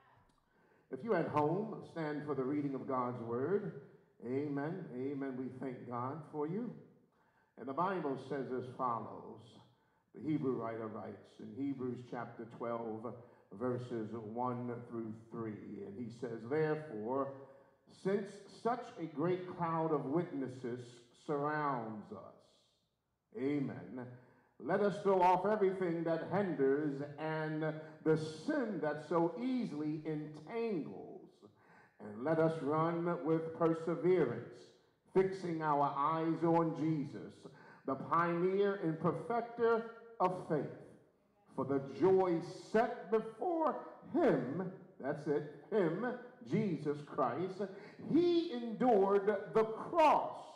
If you're at home, stand for the reading of God's word. Amen. Amen. We thank God for you. And the Bible says as follows. The Hebrew writer writes in Hebrews chapter 12, verses 1 through 3. And he says, therefore, since such a great cloud of witnesses surrounds us, amen, let us throw off everything that hinders and the sin that so easily entangles, and let us run with perseverance, fixing our eyes on Jesus, the pioneer and perfecter of faith. For the joy set before him, that's it, him, Jesus Christ, he endured the cross.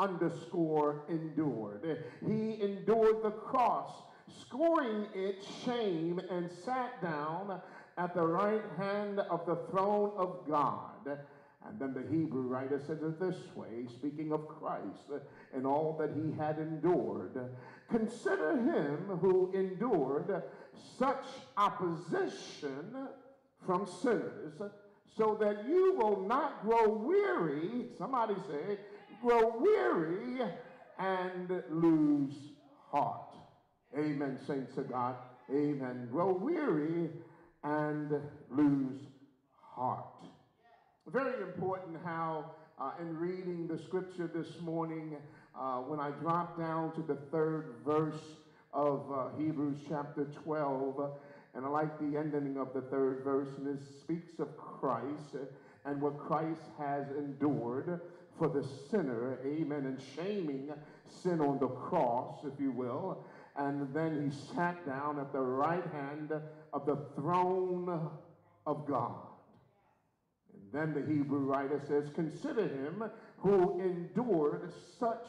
Endured. He endured the cross, scoring its shame, and sat down at the right hand of the throne of God. And then the Hebrew writer says it this way, speaking of Christ and all that he had endured. Consider him who endured such opposition from sinners, so that you will not grow weary, somebody say, grow weary and lose heart. Amen, saints of God. Amen. Grow weary and lose heart. Very important how in reading the scripture this morning, when I drop down to the third verse of Hebrews chapter 12, and I like the ending of the third verse, and it speaks of Christ and what Christ has endured for the sinner, amen, and shaming sin on the cross, if you will. And then he sat down at the right hand of the throne of God. And then the Hebrew writer says, consider him who endured such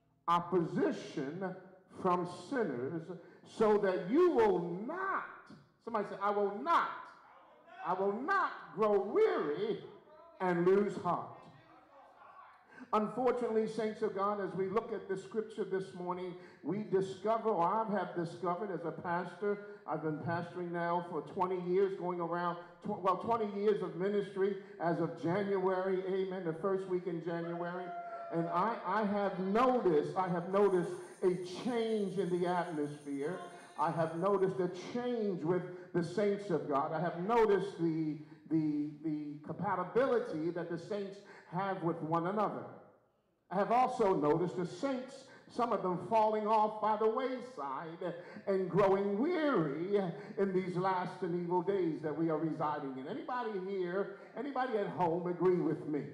opposition from sinners, so that you will not Somebody say, I will not grow weary and lose heart. Unfortunately, saints of God, as we look at the scripture this morning, we discover, or I have discovered as a pastor, I've been pastoring now for 20 years, going around, 20 years of ministry as of January, amen, the first week in January. And I have noticed a change in the atmosphere. I have noticed a change with the saints of God. I have noticed the compatibility that the saints have with one another. I have also noticed the saints, some of them falling off by the wayside and growing weary in these last and evil days that we are residing in. Anybody here, anybody at home agree with me?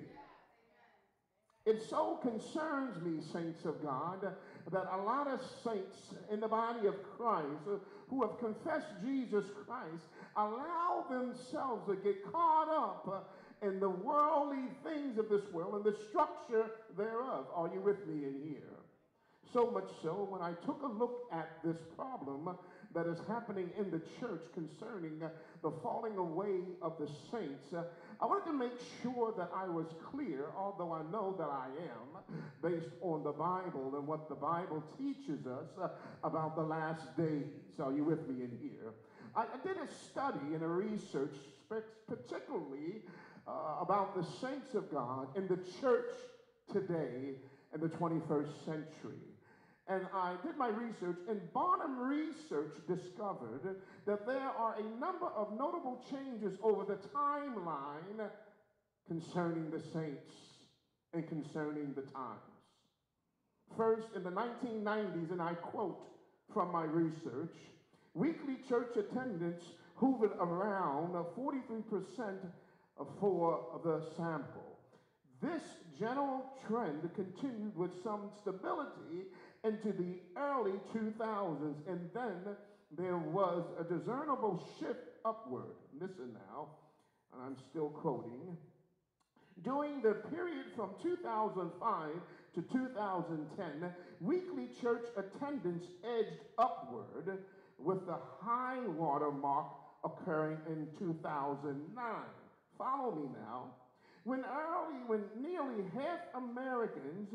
It so concerns me, saints of God, that a lot of saints in the body of Christ who have confessed Jesus Christ allow themselves to get caught up in the worldly things of this world and the structure thereof. Are you with me in here? So much so, when I took a look at this problem that is happening in the church concerning the falling away of the saints, I wanted to make sure that I was clear, although I know that I am, based on the Bible and what the Bible teaches us about the last days. Are you with me in here? I did a study and a research, particularly about the saints of God in the church today in the 21st century. And I did my research, and Barnum Research discovered that there are a number of notable changes over the timeline concerning the saints and concerning the times. First, in the 1990s, and I quote from my research, weekly church attendance hovered around 43% for the sample. This general trend continued with some stability into the early 2000s, and then there was a discernible shift upward. Listen now, and I'm still quoting. During the period from 2005 to 2010, weekly church attendance edged upward, with the high water mark occurring in 2009. Follow me now. When nearly half Americans,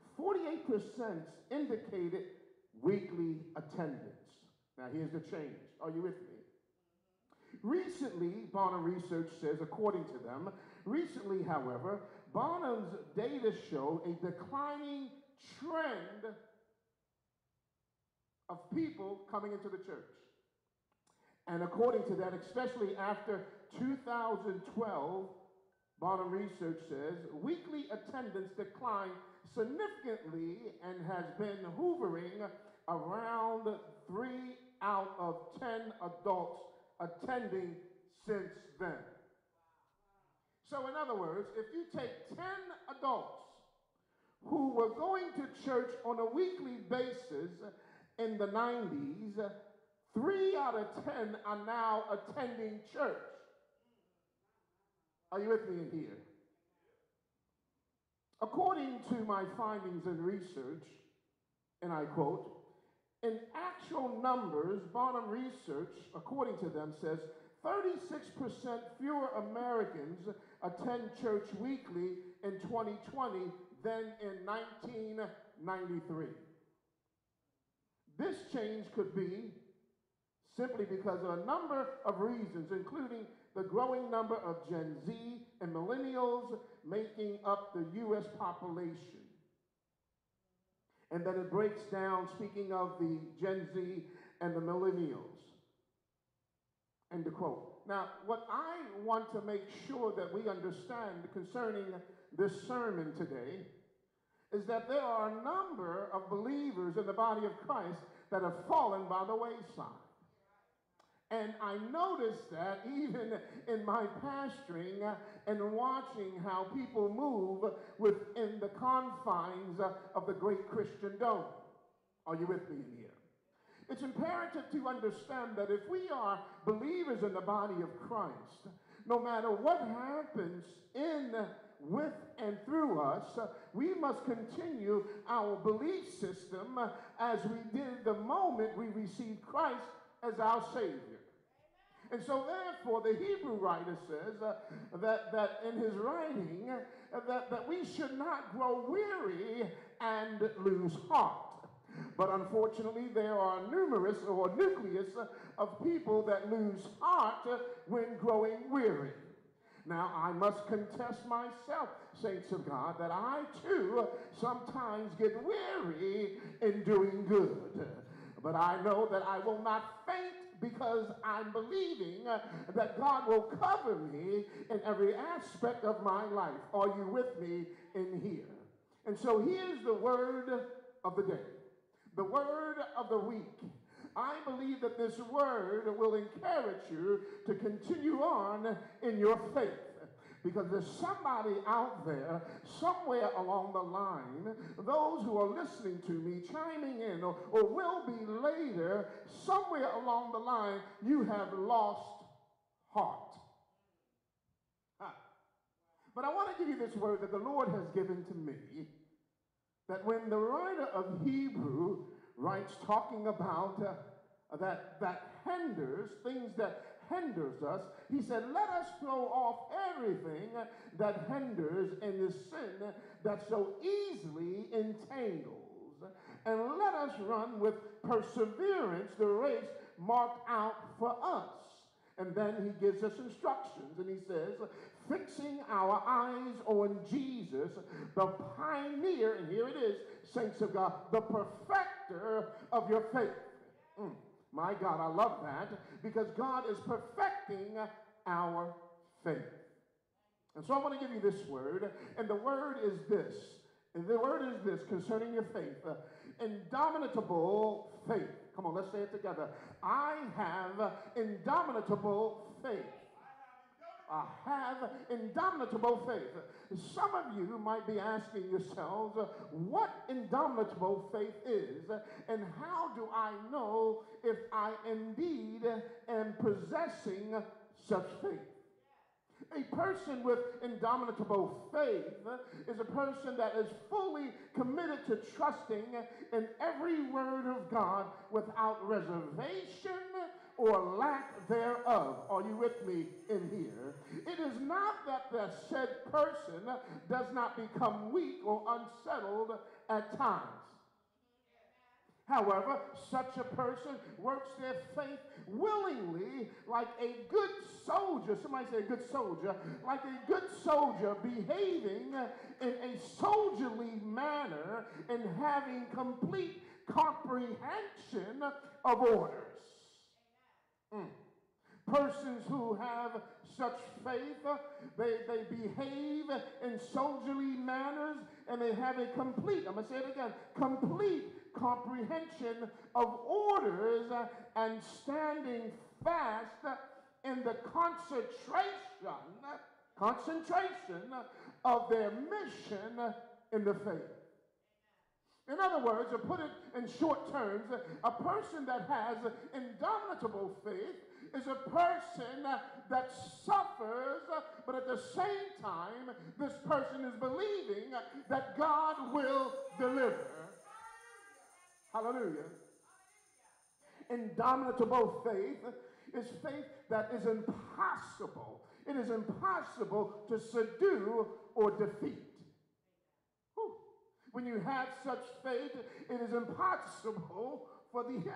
48%, indicated weekly attendance. Now here's the change. Are you with me? Recently, Barnum Research says, according to them, recently, however, Barnum's data show a declining trend of people coming into the church. And according to that, especially after 2012, Barnum Research says, weekly attendance declined significantly and has been hovering around 3 out of 10 adults attending since then. So in other words, if you take 10 adults who were going to church on a weekly basis in the 90s, 3 out of 10 are now attending church. Are you with me in here? According to my findings and research, and I quote, in actual numbers, Barnum Research, according to them, says 36% fewer Americans attend church weekly in 2020 than in 1993. This change could be simply because of a number of reasons, including the growing number of Gen Z and millennials making up the U.S. population. And then it breaks down, speaking of the Gen Z and the millennials. End of quote. Now, what I want to make sure that we understand concerning this sermon today is that there are a number of believers in the body of Christ that have fallen by the wayside. And I noticed that even in my pastoring and watching how people move within the confines of the great Christian dome. Are you with me in here? It's imperative to understand that if we are believers in the body of Christ, no matter what happens in, with, and through us, we must continue our belief system as we did the moment we received Christ as our Savior. And so therefore the Hebrew writer says that in his writing that we should not grow weary and lose heart. But unfortunately there are numerous or nucleus of people that lose heart when growing weary. Now, I must contest myself, saints of God, that I too sometimes get weary in doing good. But I know that I will not faint because I'm believing that God will cover me in every aspect of my life. Are you with me in here? And so here's the word of the day, the word of the week. I believe that this word will encourage you to continue on in your faith. Because there's somebody out there, somewhere along the line, those who are listening to me, chiming in, or will be later, somewhere along the line, you have lost heart. But I want to give you this word that the Lord has given to me, that when the writer of Hebrew writes talking about that hinders, things that hinders us, he said, let us throw off everything that hinders and the sin that so easily entangles, and let us run with perseverance the race marked out for us. And then he gives us instructions, and he says, fixing our eyes on Jesus, the pioneer, and here it is, saints of God, the perfecter of your faith. My God, I love that, because God is perfecting our faith. And so I want to give you this word, and the word is this. And the word is this concerning your faith. Indomitable faith. Come on, let's say it together. I have indomitable faith. I have indomitable faith. Some of you might be asking yourselves what indomitable faith is, and how do I know if I indeed am possessing such faith? A person with indomitable faith is a person that is fully committed to trusting in every word of God without reservation or lack thereof. Are you with me in here? It is not that the said person does not become weak or unsettled at times. However, such a person works their faith willingly like a good soldier. Somebody say a good soldier. Like a good soldier behaving in a soldierly manner and having complete comprehension of orders. Persons who have such faith, they behave in soldierly manners, and they have a complete, I'm going to say it again, complete comprehension of orders and standing fast in the concentration of their mission in the faith. In other words, to put it in short terms, a person that has indomitable faith is a person that suffers, but at the same time, this person is believing that God will deliver. Hallelujah. Indomitable faith is faith that is impossible. It is impossible to subdue or defeat. When you have such faith, it is impossible for the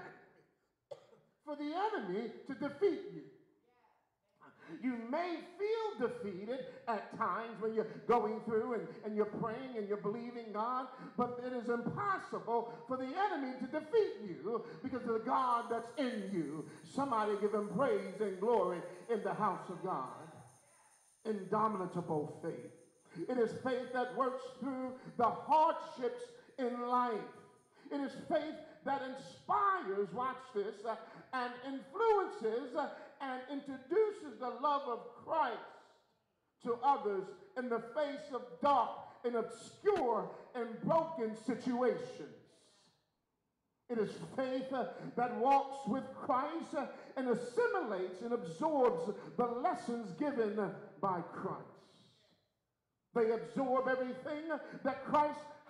enemy to defeat you. You may feel defeated at times when you're going through and you're praying and you're believing God, but it is impossible for the enemy to defeat you because of the God that's in you. Somebody give him praise and glory in the house of God. Indomitable faith. It is faith that works through the hardships in life. It is faith that inspires, watch this, and influences and introduces the love of Christ to others in the face of dark and obscure and broken situations. It is faith that walks with Christ and assimilates and absorbs the lessons given by Christ. They absorb everything that Christ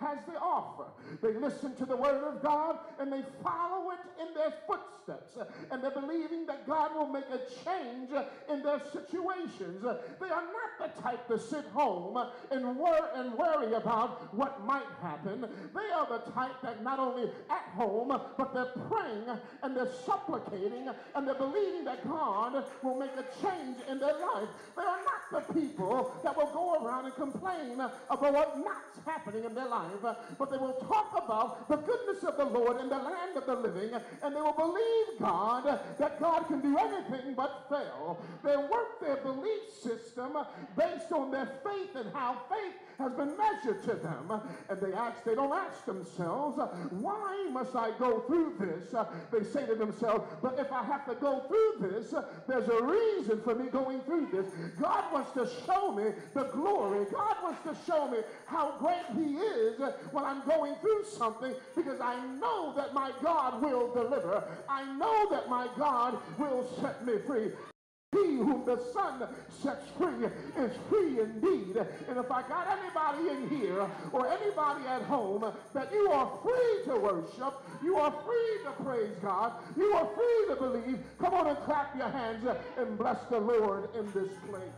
has to offer. They listen to the word of God and they follow it in their footsteps. And they're believing that God will make a change in their situations. They are not the type to sit home and worry about what might happen. They are the type that not only at home, but they're praying and they're supplicating and they're believing that God will make a change in their life. They are not the people that will go around and complain about what not's happening in their life, but they will talk about the goodness of the Lord in the land of the living, and they will believe God that God can do anything but fail. They work their belief system based on their faith and how faith has been measured to them. And they don't ask themselves, why must I go through this? They say to themselves, but if I have to go through this, there's a reason for me going through this. God wants to show me the glory. God wants to show me how great he is when I'm going through something, because I know that my God will deliver. I know that my God will set me free. He whom the Son sets free is free indeed. And if I got anybody in here or anybody at home that you are free to worship, you are free to praise God, you are free to believe, come on and clap your hands and bless the Lord in this place.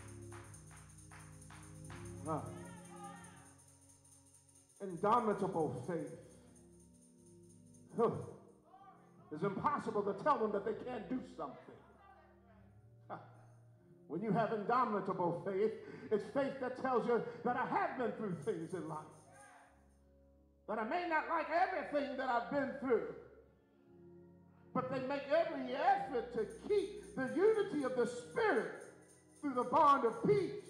Indomitable faith. It's impossible to tell them that they can't do something. When you have indomitable faith, it's faith that tells you that I have been through things in life, that I may not like everything that I've been through, but they make every effort to keep the unity of the Spirit through the bond of peace.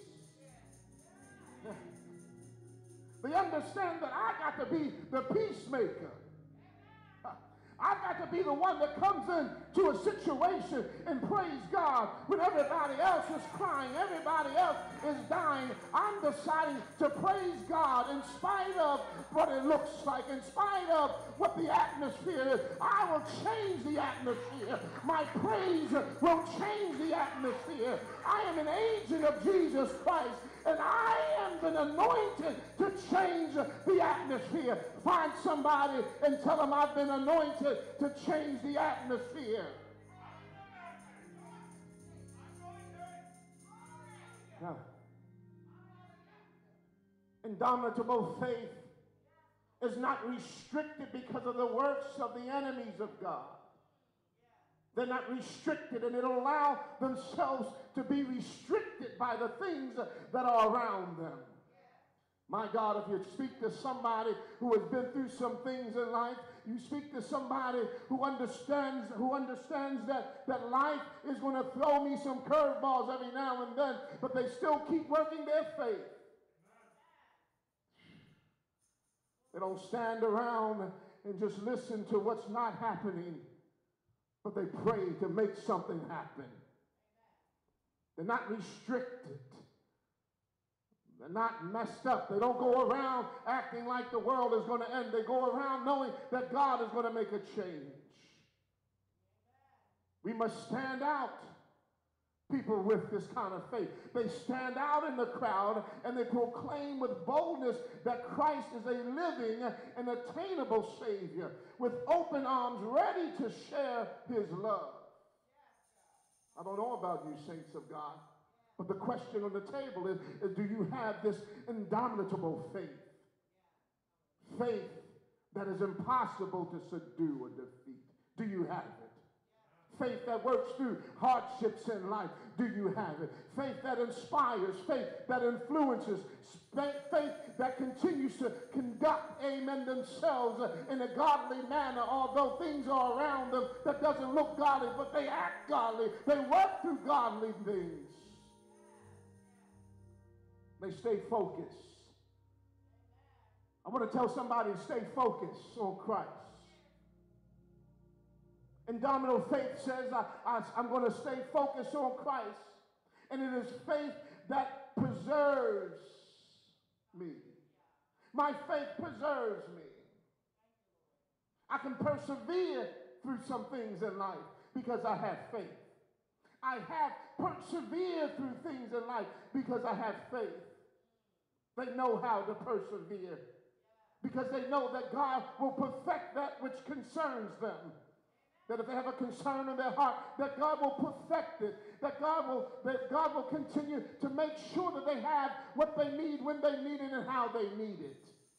They understand that I got to be the peacemaker. I've got to be the one that comes into a situation and praise God when everybody else is crying, everybody else is dying. I'm deciding to praise God in spite of what it looks like, in spite of what the atmosphere is. I will change the atmosphere. My praise will change the atmosphere. I am an agent of Jesus Christ, and I am been anointed to change the atmosphere. Find somebody and tell them I've been anointed to change the atmosphere. Now, indomitable faith is not restricted because of the works of the enemies of God. They're not restricted, and they don't allow themselves to be restricted by the things that are around them. My God, if you speak to somebody who has been through some things in life, you speak to somebody who understands that life is going to throw me some curveballs every now and then, but they still keep working their faith. They don't stand around and just listen to what's not happening, but they pray to make something happen. They're not restricted. They're not messed up. They don't go around acting like the world is going to end. They go around knowing that God is going to make a change. We must stand out, people with this kind of faith. They stand out in the crowd and they proclaim with boldness that Christ is a living and attainable Savior with open arms ready to share his love. I don't know about you, saints of God, but the question on the table is do you have this indomitable faith? Faith that is impossible to subdue or defeat. Do you have it? Faith that works through hardships in life. Do you have it? Faith that inspires. Faith that influences. Faith that continues to conduct, amen, themselves in a godly manner, although things are around them that doesn't look godly, but they act godly. They work through godly things. They stay focused. I want to tell somebody, stay focused on Christ. Indomitable faith says, I'm going to stay focused on Christ. And it is faith that preserves me. My faith preserves me. I can persevere through some things in life because I have faith. I have persevered through things in life because I have faith. They know how to persevere. because they know that God will perfect that which concerns them. That if they have a concern in their heart, that God will perfect it. That God will continue to make sure that they have what they need, when they need it, and how they need it.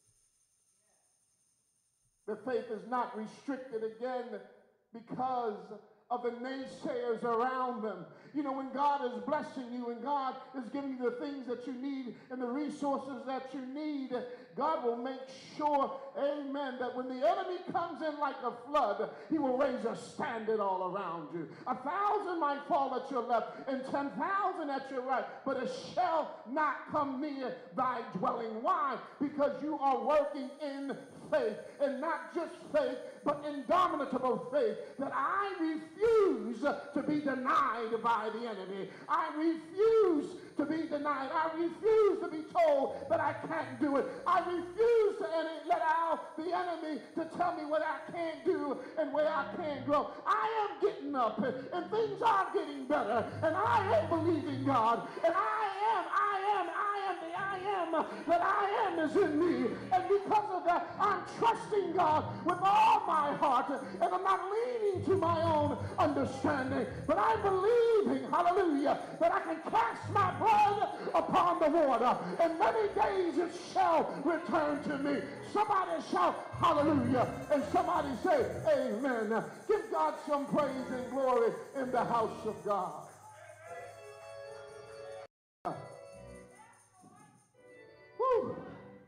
Their faith is not restricted again because of the naysayers around them. You know, when God is blessing you and God is giving you the things that you need and the resources that you need, God will make sure, amen, that when the enemy comes in like a flood, he will raise a standard all around you. 1,000 might fall at your left and 10,000 at your right, but it shall not come near thy dwelling. Why? Because you are working in faith, and not just faith, but indomitable faith, that I refuse to be denied by the enemy. I refuse to be denied. I refuse to be told that I can't do it. I refuse to let out the enemy to tell me what I can't do and where I can't grow. I am getting up, and things are getting better, and I am believing God, and I am that I am is in me, and because of that, I'm trusting God with all my heart, and I'm not leaning to my own understanding, but I'm believing, hallelujah, that I can cast my blood upon the water, and many days it shall return to me. Somebody shout hallelujah, and somebody say amen. Give God some praise and glory in the house of God. Woo.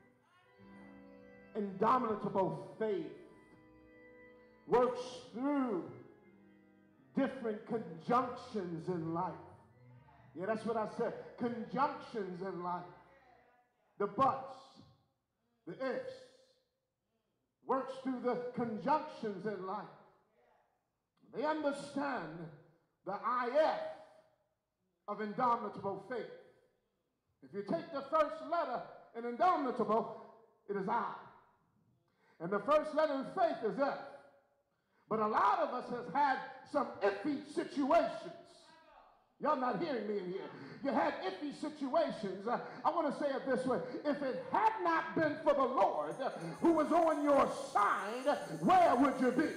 Indomitable faith works through different conjunctions in life. Yeah, that's what I said. Conjunctions in life. The buts, the ifs, works through the conjunctions in life. They understand the IF of indomitable faith. If you take the first letter in indomitable, it is I. And the first letter in faith is F. But a lot of us has had some iffy situations. Y'all not hearing me in here. You had iffy situations. I want to say it this way. If it had not been for the Lord who was on your side, where would you be?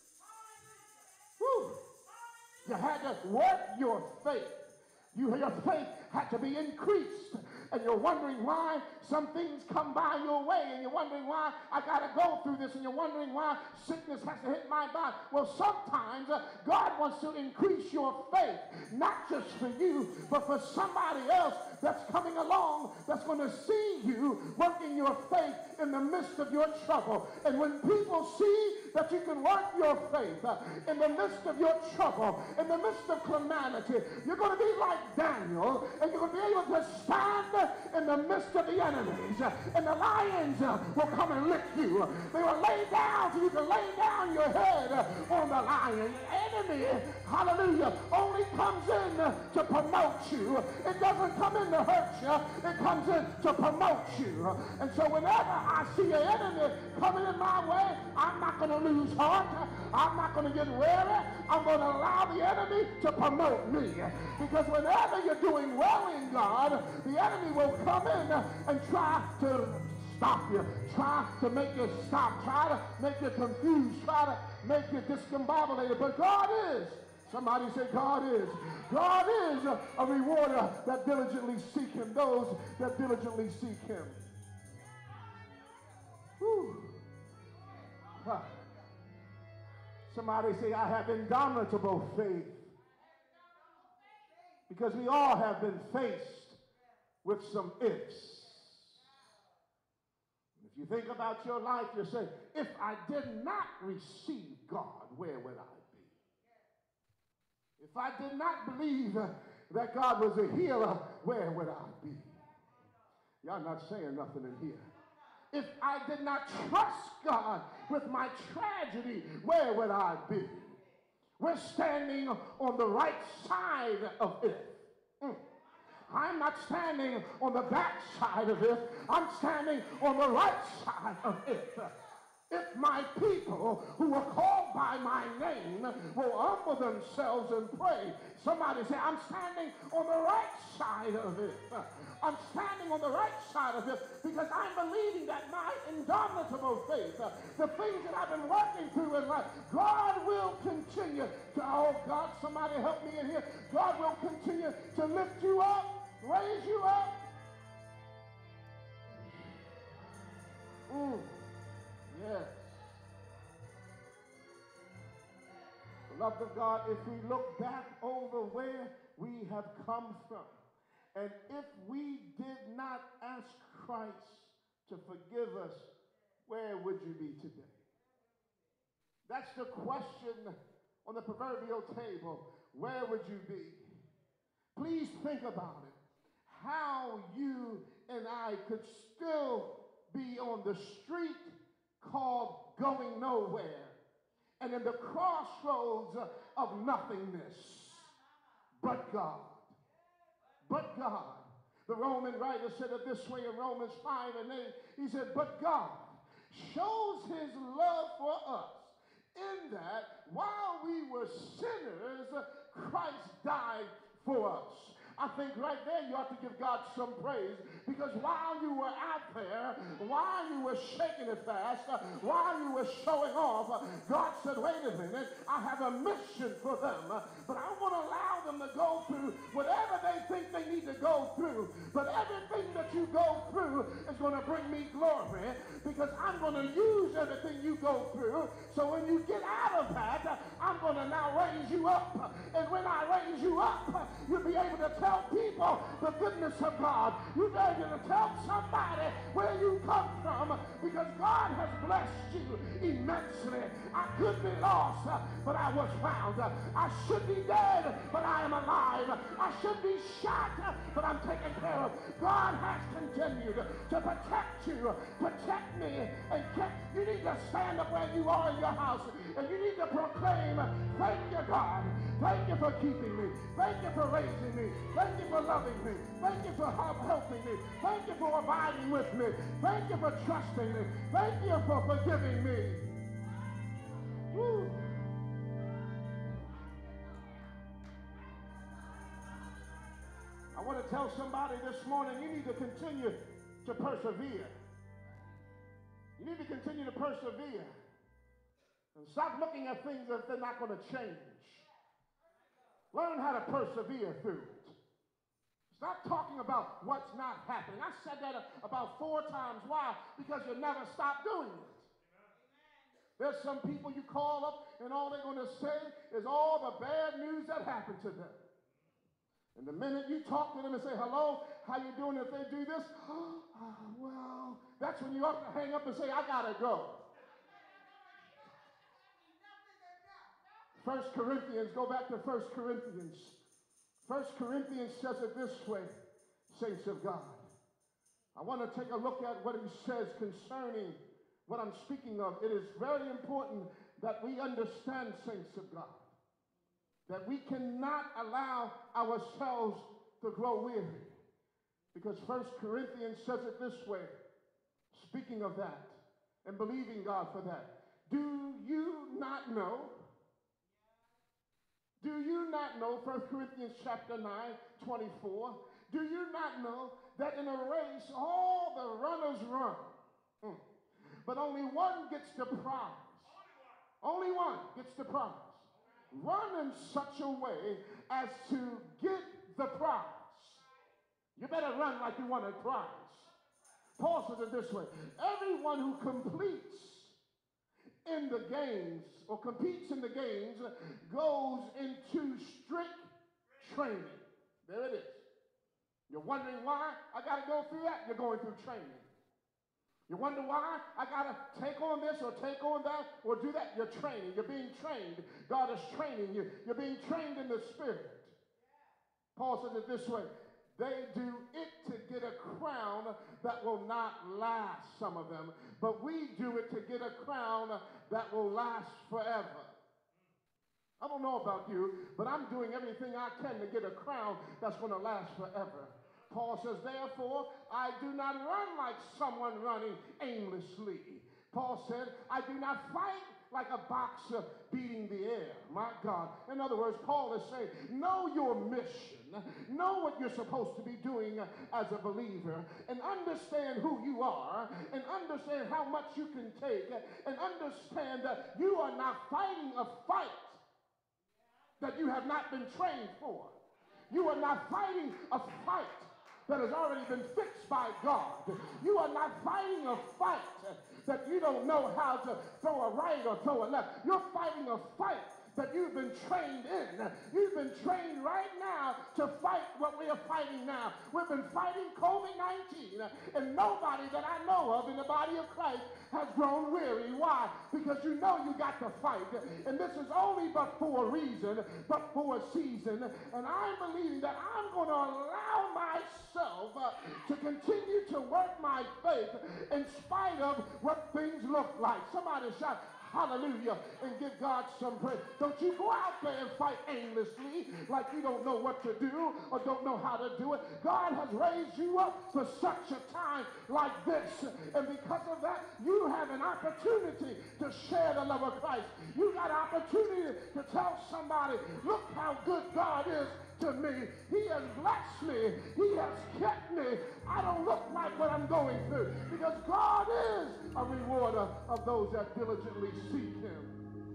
Woo. You had to work your faith. Your faith had to be increased. And you're wondering why some things come by your way, and you're wondering why I got to go through this, and you're wondering why sickness has to hit my body. Well, sometimes God wants to increase your faith, not just for you, but for somebody else that's coming along that's going to see you working your faith in the midst of your trouble. And when people see that you can work your faith in the midst of your trouble, in the midst of calamity, you're going to be like Daniel, and you're going to be able to stand in the midst of the enemies, and the lions will come and lick you. They will lay down so you can lay down your head on the lion. The enemy, hallelujah, only comes in to promote you. It doesn't come in to hurt you. It comes in to promote you. And so whenever I see an enemy coming in my way, I'm not going to lose heart. I'm not going to get weary. I'm going to allow the enemy to promote me. Because whenever you're doing well in God, the enemy will come in and try to stop you, try to make you stop, try to make you confused, try to make you discombobulated. But God is. Somebody say God is. God is a rewarder that diligently seek him, those that diligently seek him. Whew. Huh. Somebody say, I have indomitable faith. Because we all have been faced with some ifs. If you think about your life, you say, if I did not receive God, where would I be? If I did not believe that God was a healer, where would I be? Y'all not saying nothing in here. If I did not trust God with my tragedy, where would I be? We're standing on the right side of it. I'm not standing on the back side of it. I'm standing on the right side of it. If my people who are called by my name will humble themselves and pray. Somebody say, I'm standing on the right side of it. I'm standing on the right side of it because I'm believing that my indomitable faith, the things that I've been working through in life, God will continue to, oh God, somebody help me in here. God will continue to lift you up, raise you up. Yes. Beloved of God, if we look back over where we have come from, and if we did not ask Christ to forgive us, where would you be today? That's the question on the proverbial table. Where would you be? Please think about it. How you and I could still be on the street called going nowhere and in the crossroads of nothingness. But God. But God. The Roman writer said it this way in Romans 5:8. He said, but God shows his love for us in that while we were sinners, Christ died for us. I think right there you ought to give God some praise, because while you were out there, while you were shaking it fast, while you were showing off, God said, wait a minute, I have a mission for them, but I want to allow them to go through whatever they think they need to go through. But everything that you go through is going to bring me glory, because I'm going to use everything you go through. So when you get out of that, I'm going to now raise you up. And when I raise you up, you'll be able to tell people the goodness of God. You'll be able to tell somebody where you come from, because God has blessed you immensely. I could be lost, but I was found. I should be dead, but I am alive. I should be shot, but I'm taken care of. God has continued to protect you, protect me, and you need to stand up where you are in your house, and you need to proclaim, thank you, God. Thank you for keeping me. Thank you for raising me. Thank you for loving me. Thank you for helping me. Thank you for abiding with me. Thank you for trusting me. Thank you for forgiving me. Woo. I want to tell somebody this morning, you need to continue to persevere. You need to continue to persevere. And stop looking at things that they're not going to change. Learn how to persevere through it. Stop talking about what's not happening. I said that about 4 times. Why? Because you never stop doing it. There's some people you call up and all they're going to say is all the bad news that happened to them. And the minute you talk to them and say, hello, how you doing if they do this? Well, that's when you ought to hang up and say, I got to go. 1 Corinthians, go back to 1 Corinthians. 1 Corinthians says it this way, saints of God. I want to take a look at what he says concerning what I'm speaking of. It is very important that we understand, saints of God, that we cannot allow ourselves to grow weary. Because 1 Corinthians says it this way, speaking of that and believing God for that. Do you not know? Do you not know, 1 Corinthians chapter 9, 24, do you not know that in a race all the runners run, but only one gets the prize? Only one gets the prize. Run in such a way as to get the prize. You better run like you want a prize. Paul says it this way, everyone who completes in the games or competes in the games goes into strict training. There it is. You're wondering why I got to go through that? You're going through training. You wonder why I got to take on this or take on that or do that? You're training. You're being trained. God is training you. You're being trained in the Spirit. Paul says it this way. They do it to get a crown that will not last, some of them. But we do it to get a crown that will last forever. I don't know about you, but I'm doing everything I can to get a crown that's going to last forever. Paul says, therefore, I do not run like someone running aimlessly. Paul said, I do not fight like a boxer beating the air. My God. In other words, Paul is saying, know your mission. Know what you're supposed to be doing as a believer. And understand who you are. And understand how much you can take. And understand that you are not fighting a fight that you have not been trained for. You are not fighting a fight that has already been fixed by God. You are not fighting a fight that you don't know how to throw a right or throw a left. You're fighting a fight that you've been trained in. You've been trained right now to fight what we are fighting now. We've been fighting COVID-19, and nobody that I know of in the body of Christ has grown weary. Why? Because you know you got to fight. And this is only but for a reason, but for a season. And I'm believing that I'm going to allow myself to continue to work my faith in spite of what things look like. Somebody shout, hallelujah, and give God some praise. Don't you go out there and fight aimlessly like you don't know what to do or don't know how to do it. God has raised you up for such a time like this. And because of that, you have an opportunity to share the love of Christ. You got an opportunity to tell somebody, look how good God is to me. He has blessed me. He has kept me. I don't look like what I'm going through because God is a rewarder of those that diligently seek him.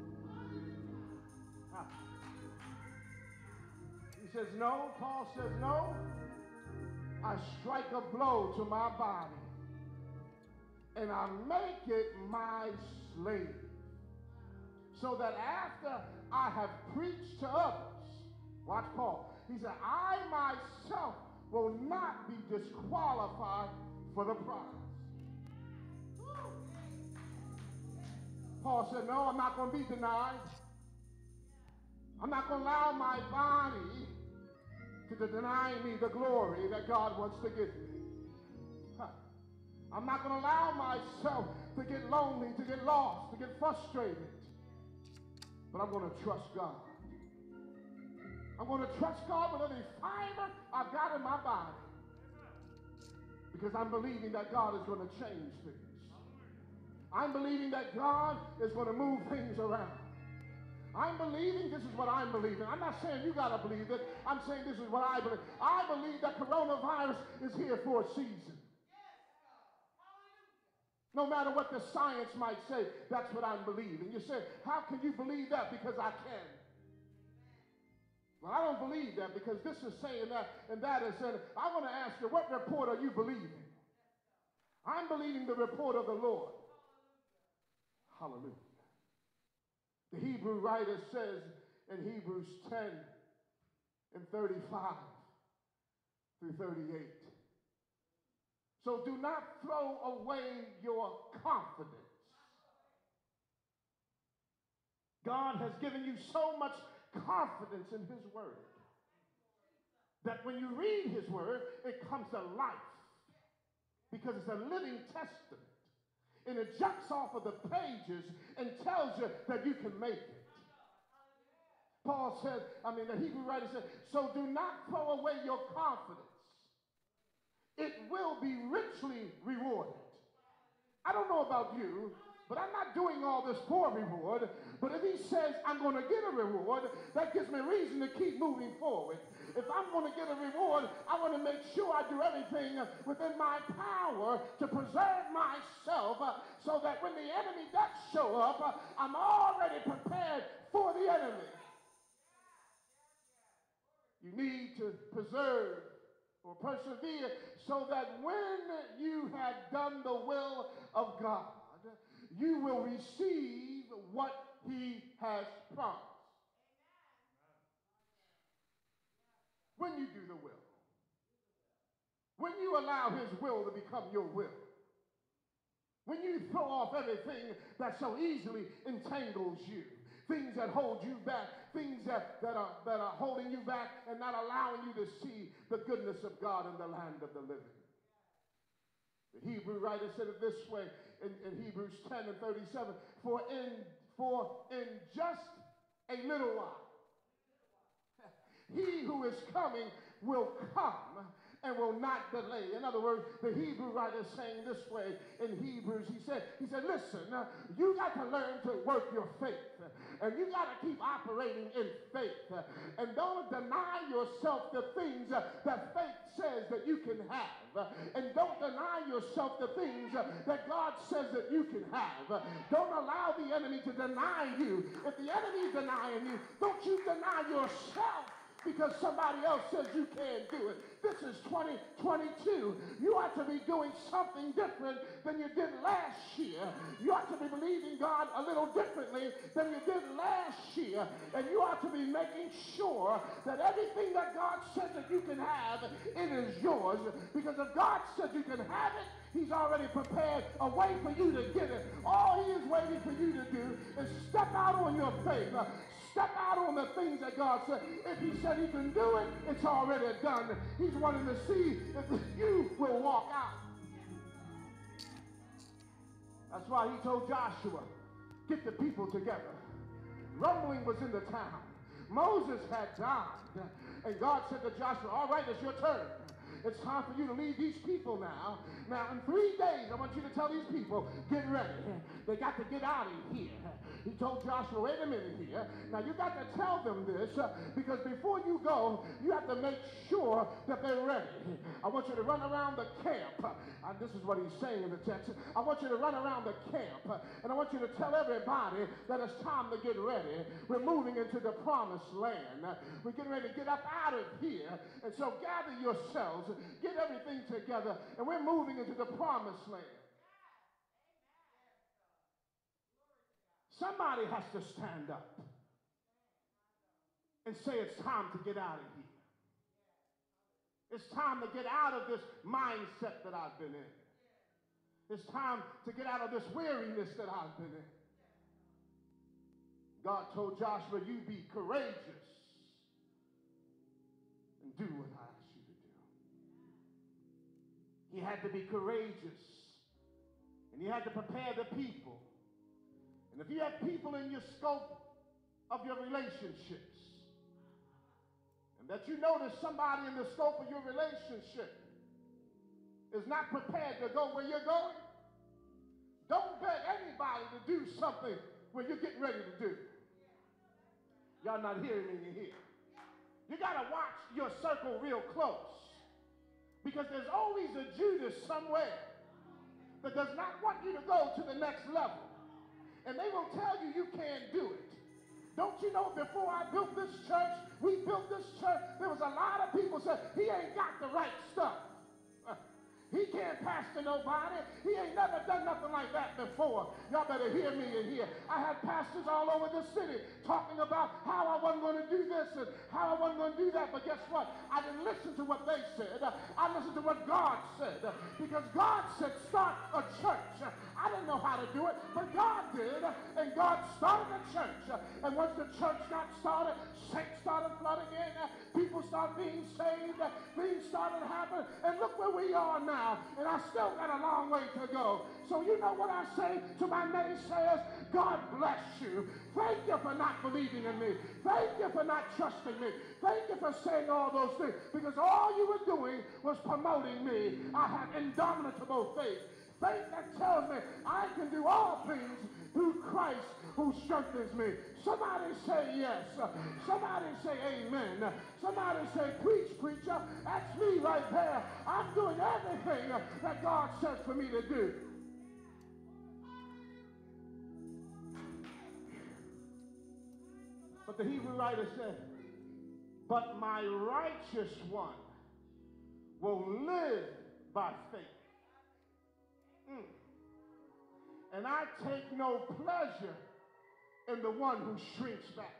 He says no. Paul says no. I strike a blow to my body and I make it my slave, so that after I have preached to others, watch Paul, he said, I myself will not be disqualified for the prize. Paul said, no, I'm not going to be denied. I'm not going to allow my body to deny me the glory that God wants to give me. I'm not going to allow myself to get lonely, to get lost, to get frustrated. But I'm going to trust God. I'm going to trust God with every fiber I've got in my body. Because I'm believing that God is going to change things. I'm believing that God is going to move things around. I'm believing, this is what I'm believing. I'm not saying you got to believe it. I'm saying this is what I believe. I believe that coronavirus is here for a season. No matter what the science might say, that's what I'm believing. You say, how can you believe that? Because I can. Well, I don't believe that because this is saying that and that is saying. I want to ask you, what report are you believing? I'm believing the report of the Lord. Hallelujah. The Hebrew writer says in Hebrews 10 and 35 through 38. So do not throw away your confidence. God has given you so much confidence in his word that when you read his word, it comes to life because it's a living testament. And it jumps off of the pages and tells you that you can make it. Paul said, the Hebrew writer said, so do not throw away your confidence. It will be richly rewarded. I don't know about you, but I'm not doing all this for reward. But if he says I'm going to get a reward, that gives me reason to keep moving forward. If I'm going to get a reward, I want to make sure I do everything within my power to preserve myself so that when the enemy does show up, I'm already prepared for the enemy. You need to preserve or persevere so that when you have done the will of God, you will receive what he has promised. When you do the will, when you allow his will to become your will, when you throw off everything that so easily entangles you, things that hold you back, things that are holding you back and not allowing you to see the goodness of God in the land of the living. The Hebrew writer said it this way in Hebrews 10 and 37, for in just a little while, he who is coming will come and will not delay. In other words, the Hebrew writer is saying this way in Hebrews. He said, listen, you got to learn to work your faith, and you got to keep operating in faith, and don't deny yourself the things that faith says that you can have, and don't deny yourself the things that God says that you can have. Don't allow the enemy to deny you. If the enemy is denying you, don't you deny yourself because somebody else says you can't do it. This is 2022. You ought to be doing something different than you did last year. You ought to be believing God a little differently than you did last year. And you ought to be making sure that everything that God said that you can have, it is yours. Because if God said you can have it, he's already prepared a way for you to get it. All he is waiting for you to do is step out on your faith. Step out on the things that God said. If he said he can do it, it's already done. He's wanting to see if you will walk out. That's why he told Joshua, get the people together. Rumbling was in the town. Moses had died. And God said to Joshua, all right, it's your turn. It's time for you to lead these people now. Now, in 3 days, I want you to tell these people, get ready. They got to get out of here. He told Joshua, wait a minute here. Now, you got to tell them this because before you go, you have to make sure that they're ready. I want you to run around the camp. This is what he's saying in the text. I want you to run around the camp, and I want you to tell everybody that it's time to get ready. We're moving into the promised land. We're getting ready to get up out of here. And so gather yourselves, get everything together, and we're moving into the promised land. Somebody has to stand up and say it's time to get out of here. It's time to get out of this mindset that I've been in. It's time to get out of this weariness that I've been in. God told Joshua, you be courageous and do what I ask you to do. He had to be courageous, and he had to prepare the people. And if you have people in your scope of your relationships, and that you notice somebody in the scope of your relationship is not prepared to go where you're going, don't beg anybody to do something where you're getting ready to do. Y'all not hearing me in here. You got to watch your circle real close, because there's always a Judas somewhere that does not want you to go to the next level. And they will tell you you can't do it. Don't you know, before I built this church, we built this church, there was a lot of people said, he ain't got the right stuff. He can't pastor nobody. He ain't never done nothing like that before. Y'all better hear me in here. I had pastors all over the city talking about how I wasn't going to do this and how I wasn't going to do that. But guess what? I didn't listen to what they said. I listened to what God said. Because God said, start a church. I didn't know how to do it, but God did. And God started a church. And once the church got started, saints started flooding in. People started being saved. Things started happening. And look where we are now. And I still got a long way to go. So you know what I say to my naysayers? God bless you. Thank you for not believing in me. Thank you for not trusting me. Thank you for saying all those things, because all you were doing was promoting me. I have indomitable faith. Faith that tells me I can do all things through Christ who strengthens me. Somebody say yes. Somebody say amen. Somebody say preach, preacher. That's me right there. I'm doing everything that God says for me to do. But the Hebrew writer said, but my righteous one will live by faith. And I take no pleasure in the one who shrinks back.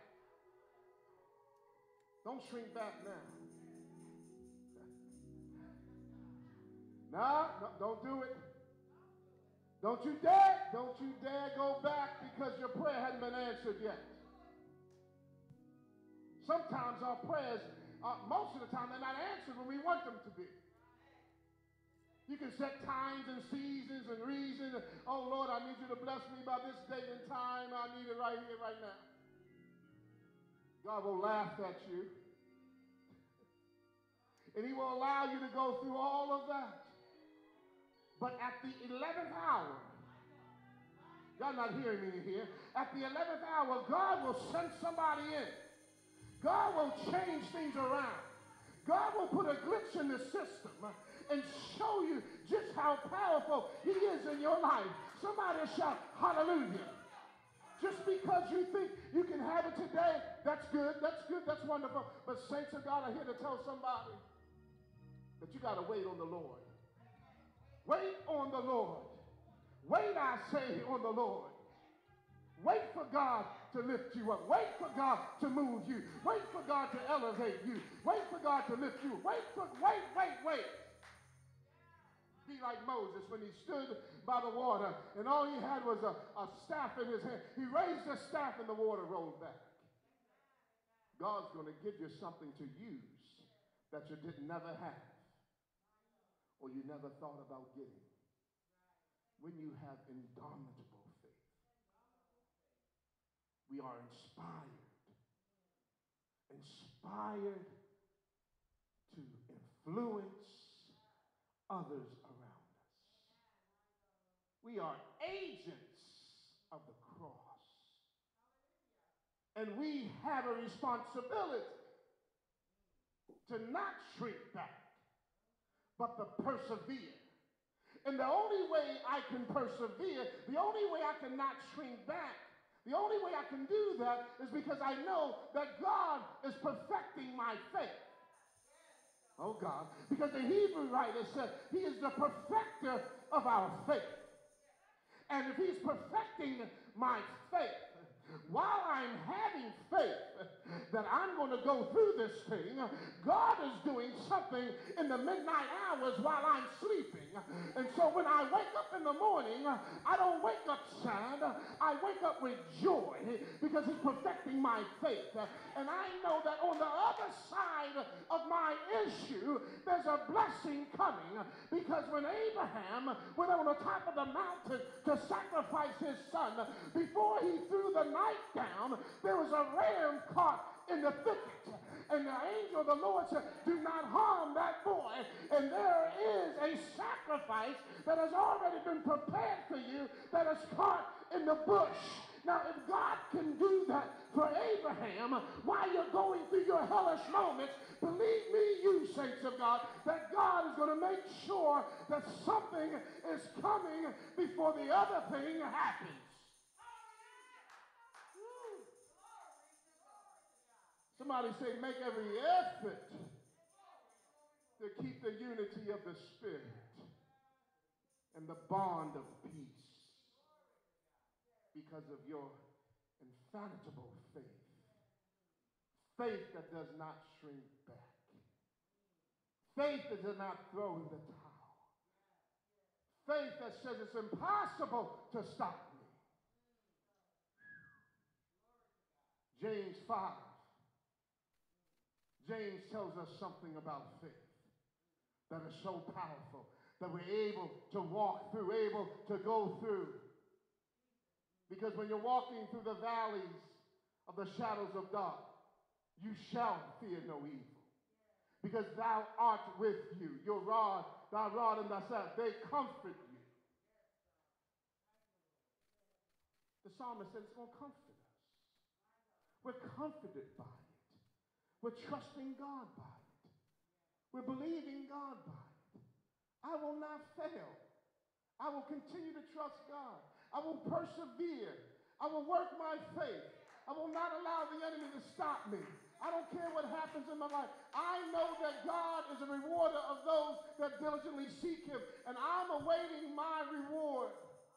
Don't shrink back now. No, don't do it. Don't you dare go back because your prayer hasn't been answered yet. Sometimes our prayers, most of the time, they're not answered when we want them to be. You can set times and seasons and reasons. Oh, Lord, I need you to bless me by this date and time. I need it right here, right now. God will laugh at you And he will allow you to go through all of that. But at the 11th hour, y'all not hearing me here, at the 11th hour, God will send somebody in. God will change things around. God will put a glitch in the system and show you just how powerful he is in your life. Somebody shout hallelujah. Just because you think you can have it today, that's good, that's wonderful. But saints of God are here to tell somebody that you got to wait on the Lord. Wait on the Lord. Wait, I say, on the Lord. Wait for God to lift you up. Wait for God to move you. Wait for God to elevate you. Wait for God to lift you. Wait. Be like Moses when he stood by the water and all he had was a staff in his hand. He raised the staff and the water rolled back. God's going to give you something to use that you didn't never have or you never thought about getting. When you have indomitable faith, we are inspired to influence others around us. We are agents of the cross. And we have a responsibility to not shrink back, but to persevere. And the only way I can persevere, the only way I can not shrink back, the only way I can do that is because I know that God is perfecting my faith. Oh God, because the Hebrew writer said he is the perfecter of our faith. And if he's perfecting my faith, while I'm having faith that I'm going to go through this thing, God is doing something in the midnight hours while I'm sleeping. And so when I wake up in the morning, I don't wake up sad. I wake up with joy because he's perfecting my faith. And I know that on the other side of my issue, there's a blessing coming, because when Abraham went on the top of the mountain to sacrifice his son, before he threw the knife down, there was a ram caught in the thicket. And the angel of the Lord said, do not harm that boy. And there is a sacrifice that has already been prepared for you that is caught in the bush. Now, if God can do that for Abraham while you're going through your hellish moments, believe me, you saints of God, that God is going to make sure that something is coming before the other thing happens. Somebody say, make every effort to keep the unity of the Spirit and the bond of peace because of your infatigable faith. Faith that does not shrink back. Faith that does not throw in the towel. Faith that says it's impossible to stop me. James 5. James tells us something about faith that is so powerful that we're able to walk through, able to go through. Because when you're walking through the valleys of the shadows of dark, you shall fear no evil. Because thou art with you. Your rod, thy rod and thy staff, they comfort you. The psalmist said it's going to comfort us. We're comforted by it. We're trusting God by it. We're believing God by it. I will not fail. I will continue to trust God. I will persevere. I will work my faith. I will not allow the enemy to stop me. I don't care what happens in my life. I know that God is a rewarder of those that diligently seek him, and I'm awaiting my reward.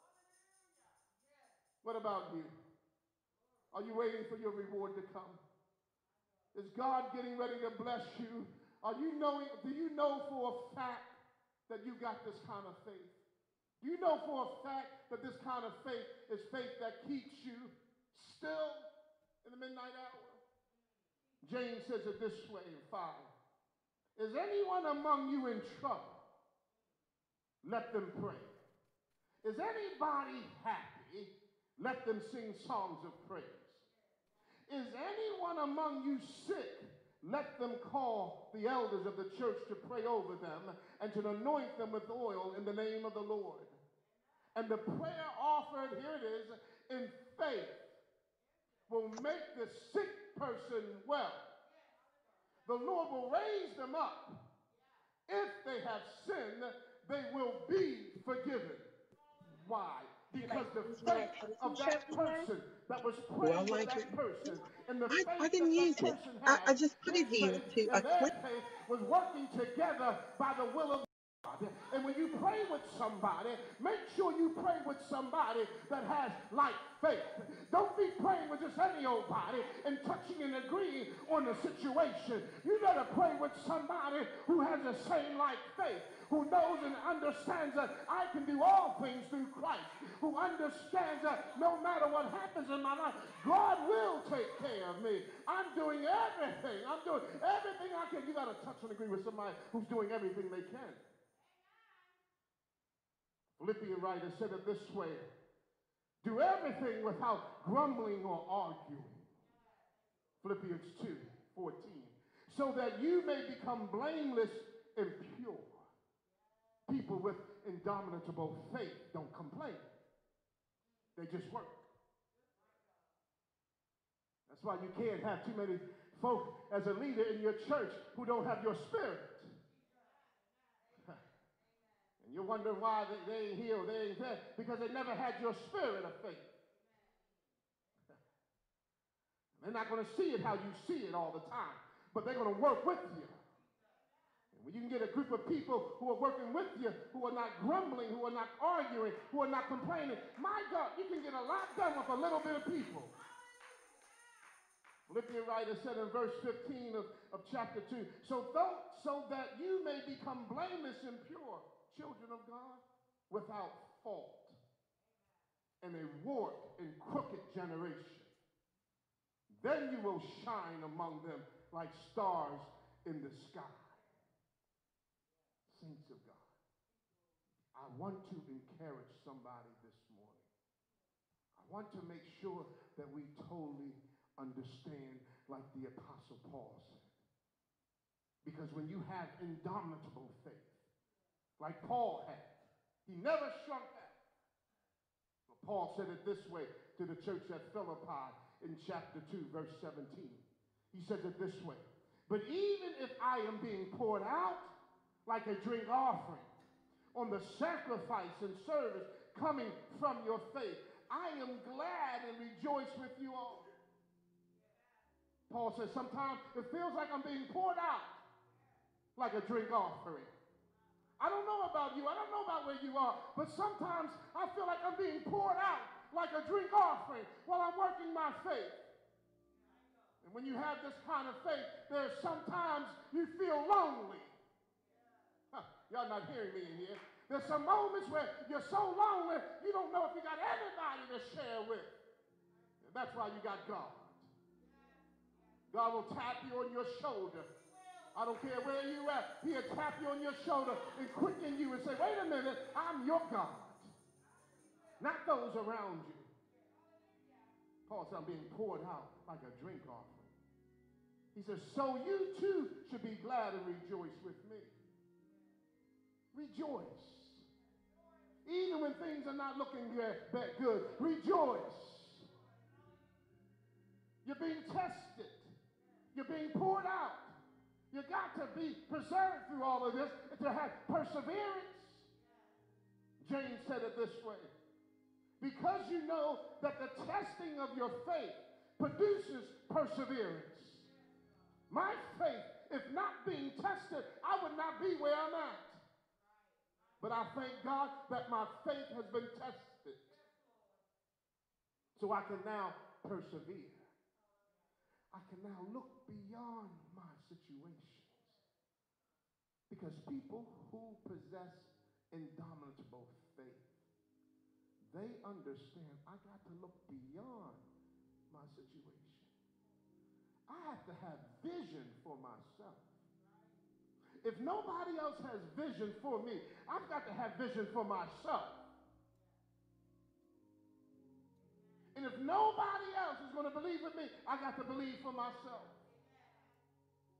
What about you? Are you waiting for your reward to come? Is God getting ready to bless you? Do you know for a fact that you got this kind of faith? Do you know for a fact that this kind of faith is faith that keeps you still in the midnight hour? James says it this way in 5. Is anyone among you in trouble? Let them pray. Is anybody happy? Let them sing songs of praise. Is anyone among you sick? Let them call the elders of the church to pray over them and to anoint them with oil in the name of the Lord. And the prayer offered, here it is, in faith will make the sick person well. The Lord will raise them up. If they have sinned, they will be forgiven. Why? Because the faith of that person that was praying with that person and the faith that person had, I just put it his here faith to and their faith was working together by the will of God. And when you pray with somebody, make sure you pray with somebody that has like faith. Don't be praying with just any old body and touching and agreeing on the situation. You better pray with somebody who has the same like faith, who knows and understands that I can do all things through Christ, who understands that no matter what happens in my life, God will take care of me. I'm doing everything. I'm doing everything I can. You got to touch and agree with somebody who's doing everything they can. Philippian writer said it this way: do everything without grumbling or arguing. Philippians 2:14. So that you may become blameless and pure. People with indomitable faith don't complain. They just work. That's why you can't have too many folk as a leader in your church who don't have your spirit. And you wonder why they ain't healed, they ain't dead, because they never had your spirit of faith. They're not going to see it how you see it all the time, but they're going to work with you. And when you can get a group of people who are working with you, who are not grumbling, who are not arguing, who are not complaining, my God, you can get a lot done with a little bit of people. Philippian writer said in verse 15 of chapter 2, so that you may become blameless and pure, children of God, without fault, in a warped and crooked generation. Then you will shine among them like stars in the sky. Saints of God, I want to encourage somebody this morning. I want to make sure that we totally understand like the Apostle Paul said. Because when you have indomitable faith, like Paul had, he never shrunk back. Well, Paul said it this way to the church at Philippi in chapter 2, verse 17. He says it this way: but even if I am being poured out like a drink offering on the sacrifice and service coming from your faith, I am glad and rejoice with you all. Paul says sometimes it feels like I'm being poured out like a drink offering. I don't know about you. I don't know about where you are. But sometimes I feel like I'm being poured out like a drink offering while I'm working my faith. And when you have this kind of faith, there's sometimes you feel lonely. Y'all not hearing me in here. There's some moments where you're so lonely, you don't know if you got anybody to share with. And that's why you got God. God will tap you on your shoulder. I don't care where you at. He'll tap you on your shoulder and quicken you and say, wait a minute, I'm your God. Not those around you. Paul said, I'm being poured out like a drink offering. He says, so you too should be glad and rejoice with me. Rejoice. Even when things are not looking that good, rejoice. You're being tested. You're being poured out. You got to be preserved through all of this to have perseverance. James said it this way: because you know that the testing of your faith produces perseverance. My faith, if not being tested, I would not be where I'm at. But I thank God that my faith has been tested, so I can now persevere. I can now look beyond my situations. Because people who possess indomitable faith, they understand I got to look beyond my situation. I have to have vision for myself. If nobody else has vision for me, I've got to have vision for myself. And if nobody else is going to believe in me, I got to believe for myself.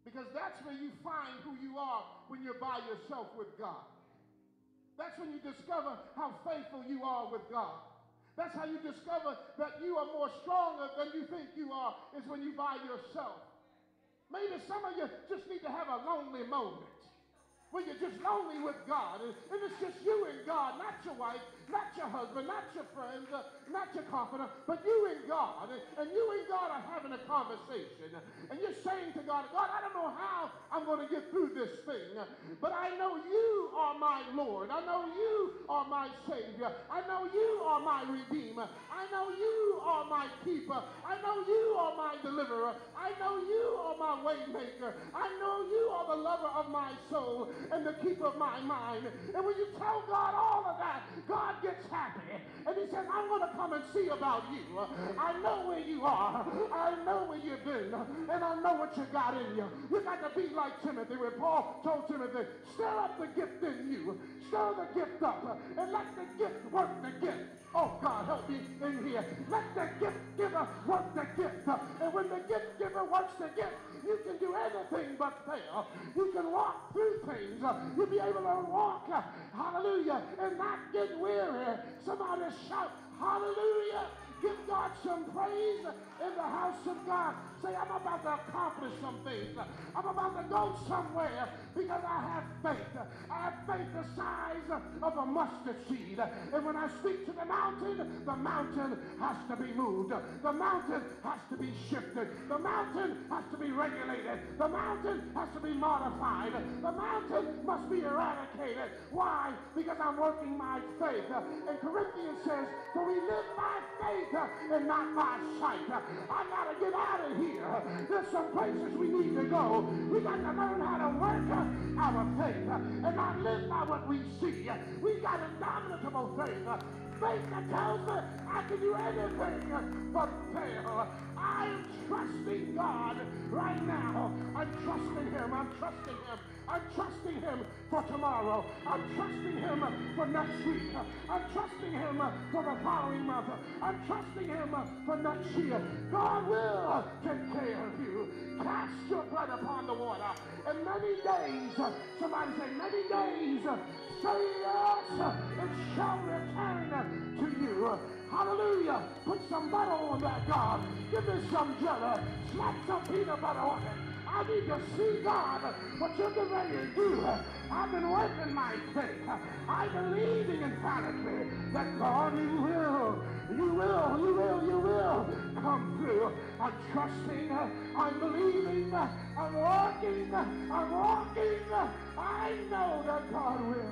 Because that's where you find who you are when you're by yourself with God. That's when you discover how faithful you are with God. That's how you discover that you are more stronger than you think you are, is when you by yourself. Maybe some of you just need to have a lonely moment when you're just lonely with God, and it's just you and God, not your wife, not your husband, not your friends, not your confidant, but you and God, and you and God are having a conversation, and you're saying to God, God, I don't know how I'm going to get through this thing, but I know you are my Lord. I know you are my Savior. I know you are my Redeemer. I know you are my keeper. I know you are my deliverer. I know you are my way maker. I know you are the lover of my soul and the keeper of my mind. And when you tell God all of that, God gets happy. And he says, I'm going to come and see about you. I know where you are. I know where you've been. And I know what you got in you. You got to be like Timothy, where Paul told Timothy, stir up the gift in you. Stir the gift up. And let the gift work the gift. Oh, God, help me in here. Let the gift giver work the gift. And when the gift giver works the gift, you can do anything but fail. You can walk through things. You'll be able to walk, hallelujah, and not get weary. Somebody shout, hallelujah. Give God some praise in the house of God. Say, I'm about to accomplish some things. I'm about to go somewhere because I have faith. I have faith the size of a mustard seed. And when I speak to the mountain has to be moved. The mountain has to be shifted. The mountain has to be regulated. The mountain has to be modified. The mountain must be eradicated. Why? Because I'm working my faith. And Corinthians says, for we live by faith and not by sight. I got to get out of here. There's some places we need to go. We got to learn how to work our faith and not live by what we see. We got indomitable faith. Faith that tells me I can do anything but fail. I am trusting God right now. I'm trusting him. I'm trusting him. I'm trusting him for tomorrow. I'm trusting him for next week. I'm trusting him for the following month. I'm trusting him for next year. God will take care of you. Cast your blood upon the water. And many days, somebody say, many days, say yes, it shall return to you. Hallelujah. Put some butter on that, God. Give me some jelly. Slap some peanut butter on it. I need to see, God, what you're getting ready to do. I've been working my faith. I'm believing emphatically that God, you will come through. I'm trusting, I'm believing, I'm walking. I know that God will.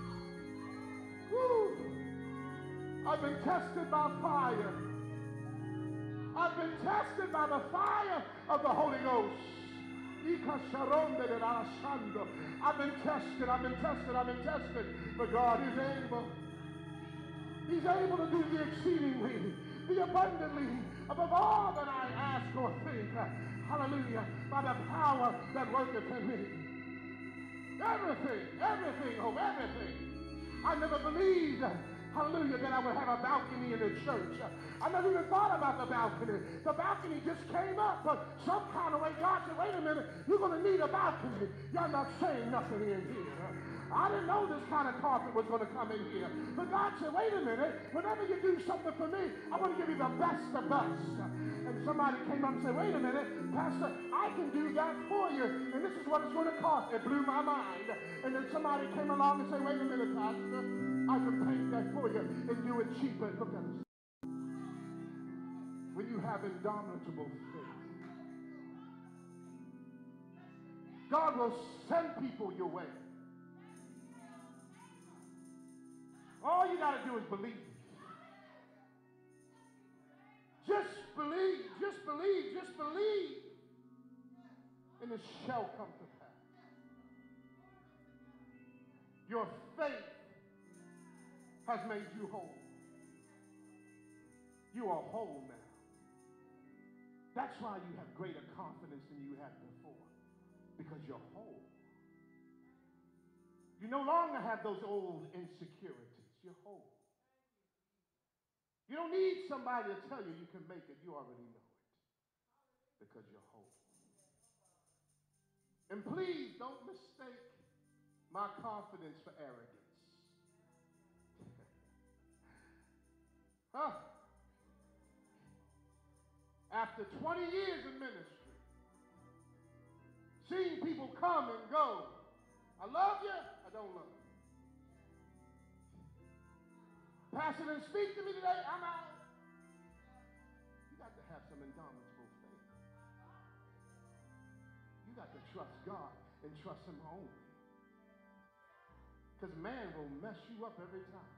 Woo. I've been tested by fire. I've been tested by the fire of the Holy Ghost. I've been tested, but God is able. He's able to do the exceedingly, the abundantly, above all that I ask or think. Hallelujah. By the power that worketh in me. Everything, oh, everything. I never believed, hallelujah, that I would have a balcony in the church. I never even thought about the balcony. The balcony just came up, but some kind of way God said, wait a minute, you're going to need a balcony. You're not saying nothing in here. I didn't know this kind of carpet was going to come in here. But God said, wait a minute, whenever you do something for me, I want to give you the best of best. And somebody came up and said, wait a minute, Pastor, I can do that for you. And this is what it's going to cost. It blew my mind. And then somebody came along and said, wait a minute, Pastor, I can paint that for you and do it cheaper. Look at us. When you have indomitable faith, God will send people your way. All you got to do is believe. Just believe, just believe, just believe, and it shall come to pass. Your faith has made you whole. You are whole now. That's why you have greater confidence than you had before, because you're whole. You no longer have those old insecurities. You're whole. You don't need somebody to tell you you can make it. You already know it because you're whole. And please don't mistake my confidence for arrogance. Huh? After 20 years in ministry, seeing people come and go, I love you, I don't love you. Pastor didn't speak to me today, I'm out. You got to have some indomitable faith. You got to trust God and trust him only. Because man will mess you up every time.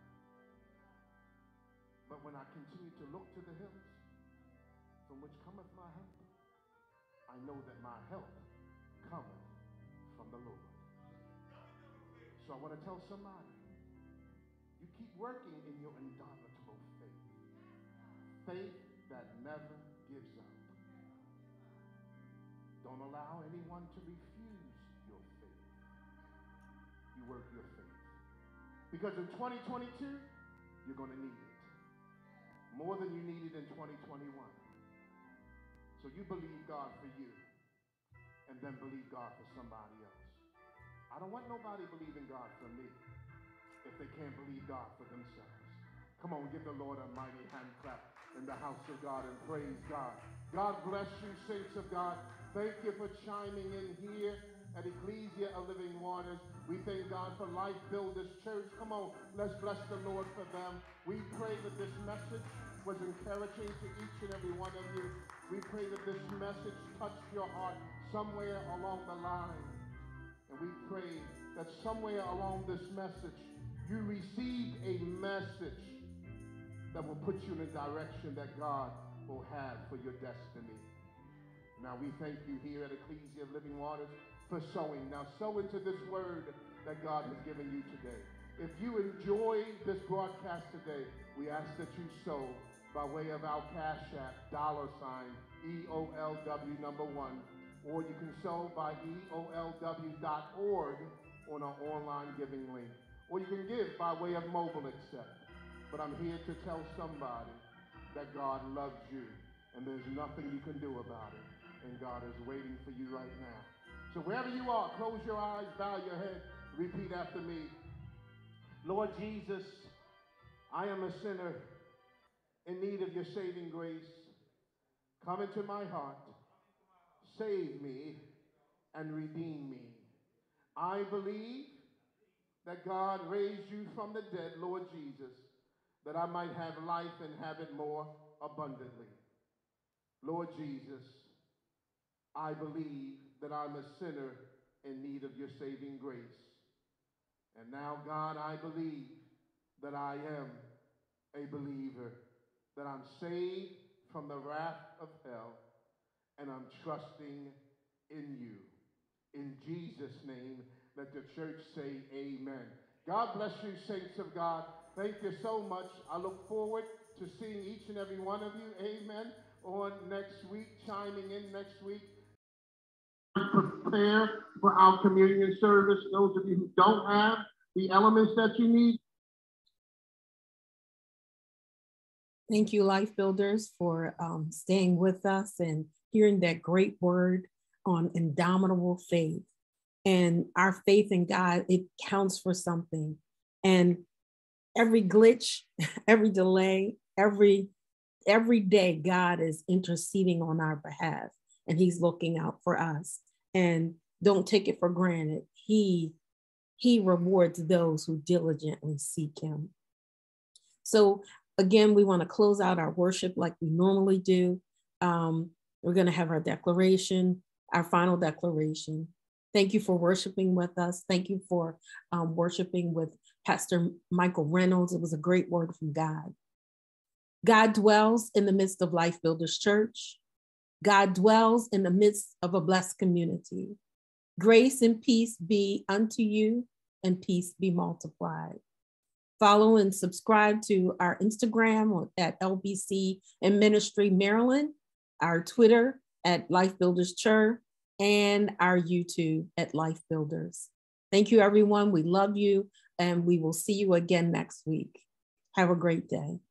But when I continue to look to the hills, from which cometh my help, I know that my help cometh from the Lord. So I want to tell somebody, you keep working in your indomitable faith. Faith that never gives up. Don't allow anyone to refuse your faith. You work your faith. Because in 2022, you're going to need it. More than you needed in 2021. So you believe God for you, and then believe God for somebody else. I don't want nobody believing God for me if they can't believe God for themselves. Come on, give the Lord a mighty hand clap in the house of God and praise God. God bless you, saints of God. Thank you for chiming in here at Ecclesia of Living Waters. We thank God for Life Builders Church. Come on, let's bless the Lord for them. We pray that this message was encouraging to each and every one of you. We pray that this message touched your heart somewhere along the line. And we pray that somewhere along this message, you received a message that will put you in a direction that God will have for your destiny. Now we thank you here at Ecclesia of Living Waters for sowing. Now sow into this word that God has given you today. If you enjoy this broadcast today, we ask that you sow by way of our Cash App, $EOLW1, or you can sow by EOLW.org on our online giving link, or you can give by way of mobile accept. But I'm here to tell somebody that God loves you, and there's nothing you can do about it, and God is waiting for you right now. So wherever you are, close your eyes, bow your head, repeat after me. Lord Jesus, I am a sinner in need of your saving grace. Come into my heart, save me, and redeem me. I believe that God raised you from the dead, Lord Jesus, that I might have life and have it more abundantly. Lord Jesus, I believe that I'm a sinner in need of your saving grace. And now, God, I believe that I am a believer, that I'm saved from the wrath of hell, and I'm trusting in you. In Jesus' name, let the church say amen. God bless you, saints of God. Thank you so much. I look forward to seeing each and every one of you, amen, on next week, chiming in next week. Prepare for our communion service. Those of you who don't have the elements that you need. Thank you, Life Builders, for staying with us and hearing that great word on indomitable faith. And our faith in God, it counts for something. And every glitch, every delay, every day, God is interceding on our behalf, and he's looking out for us. And don't take it for granted. He rewards those who diligently seek him. So again, we want to close out our worship like we normally do. We're going to have our declaration, our final declaration. Thank you for worshiping with us. Thank you for worshiping with Pastor Michael Reynolds. It was a great word from God. God dwells in the midst of Life Builders Church. God dwells in the midst of a blessed community. Grace and peace be unto you, and peace be multiplied. Follow and subscribe to our Instagram at LBC and Ministry Maryland, our Twitter at Life Builders Church, and our YouTube at Life Builders. Thank you, everyone. We love you, and we will see you again next week. Have a great day.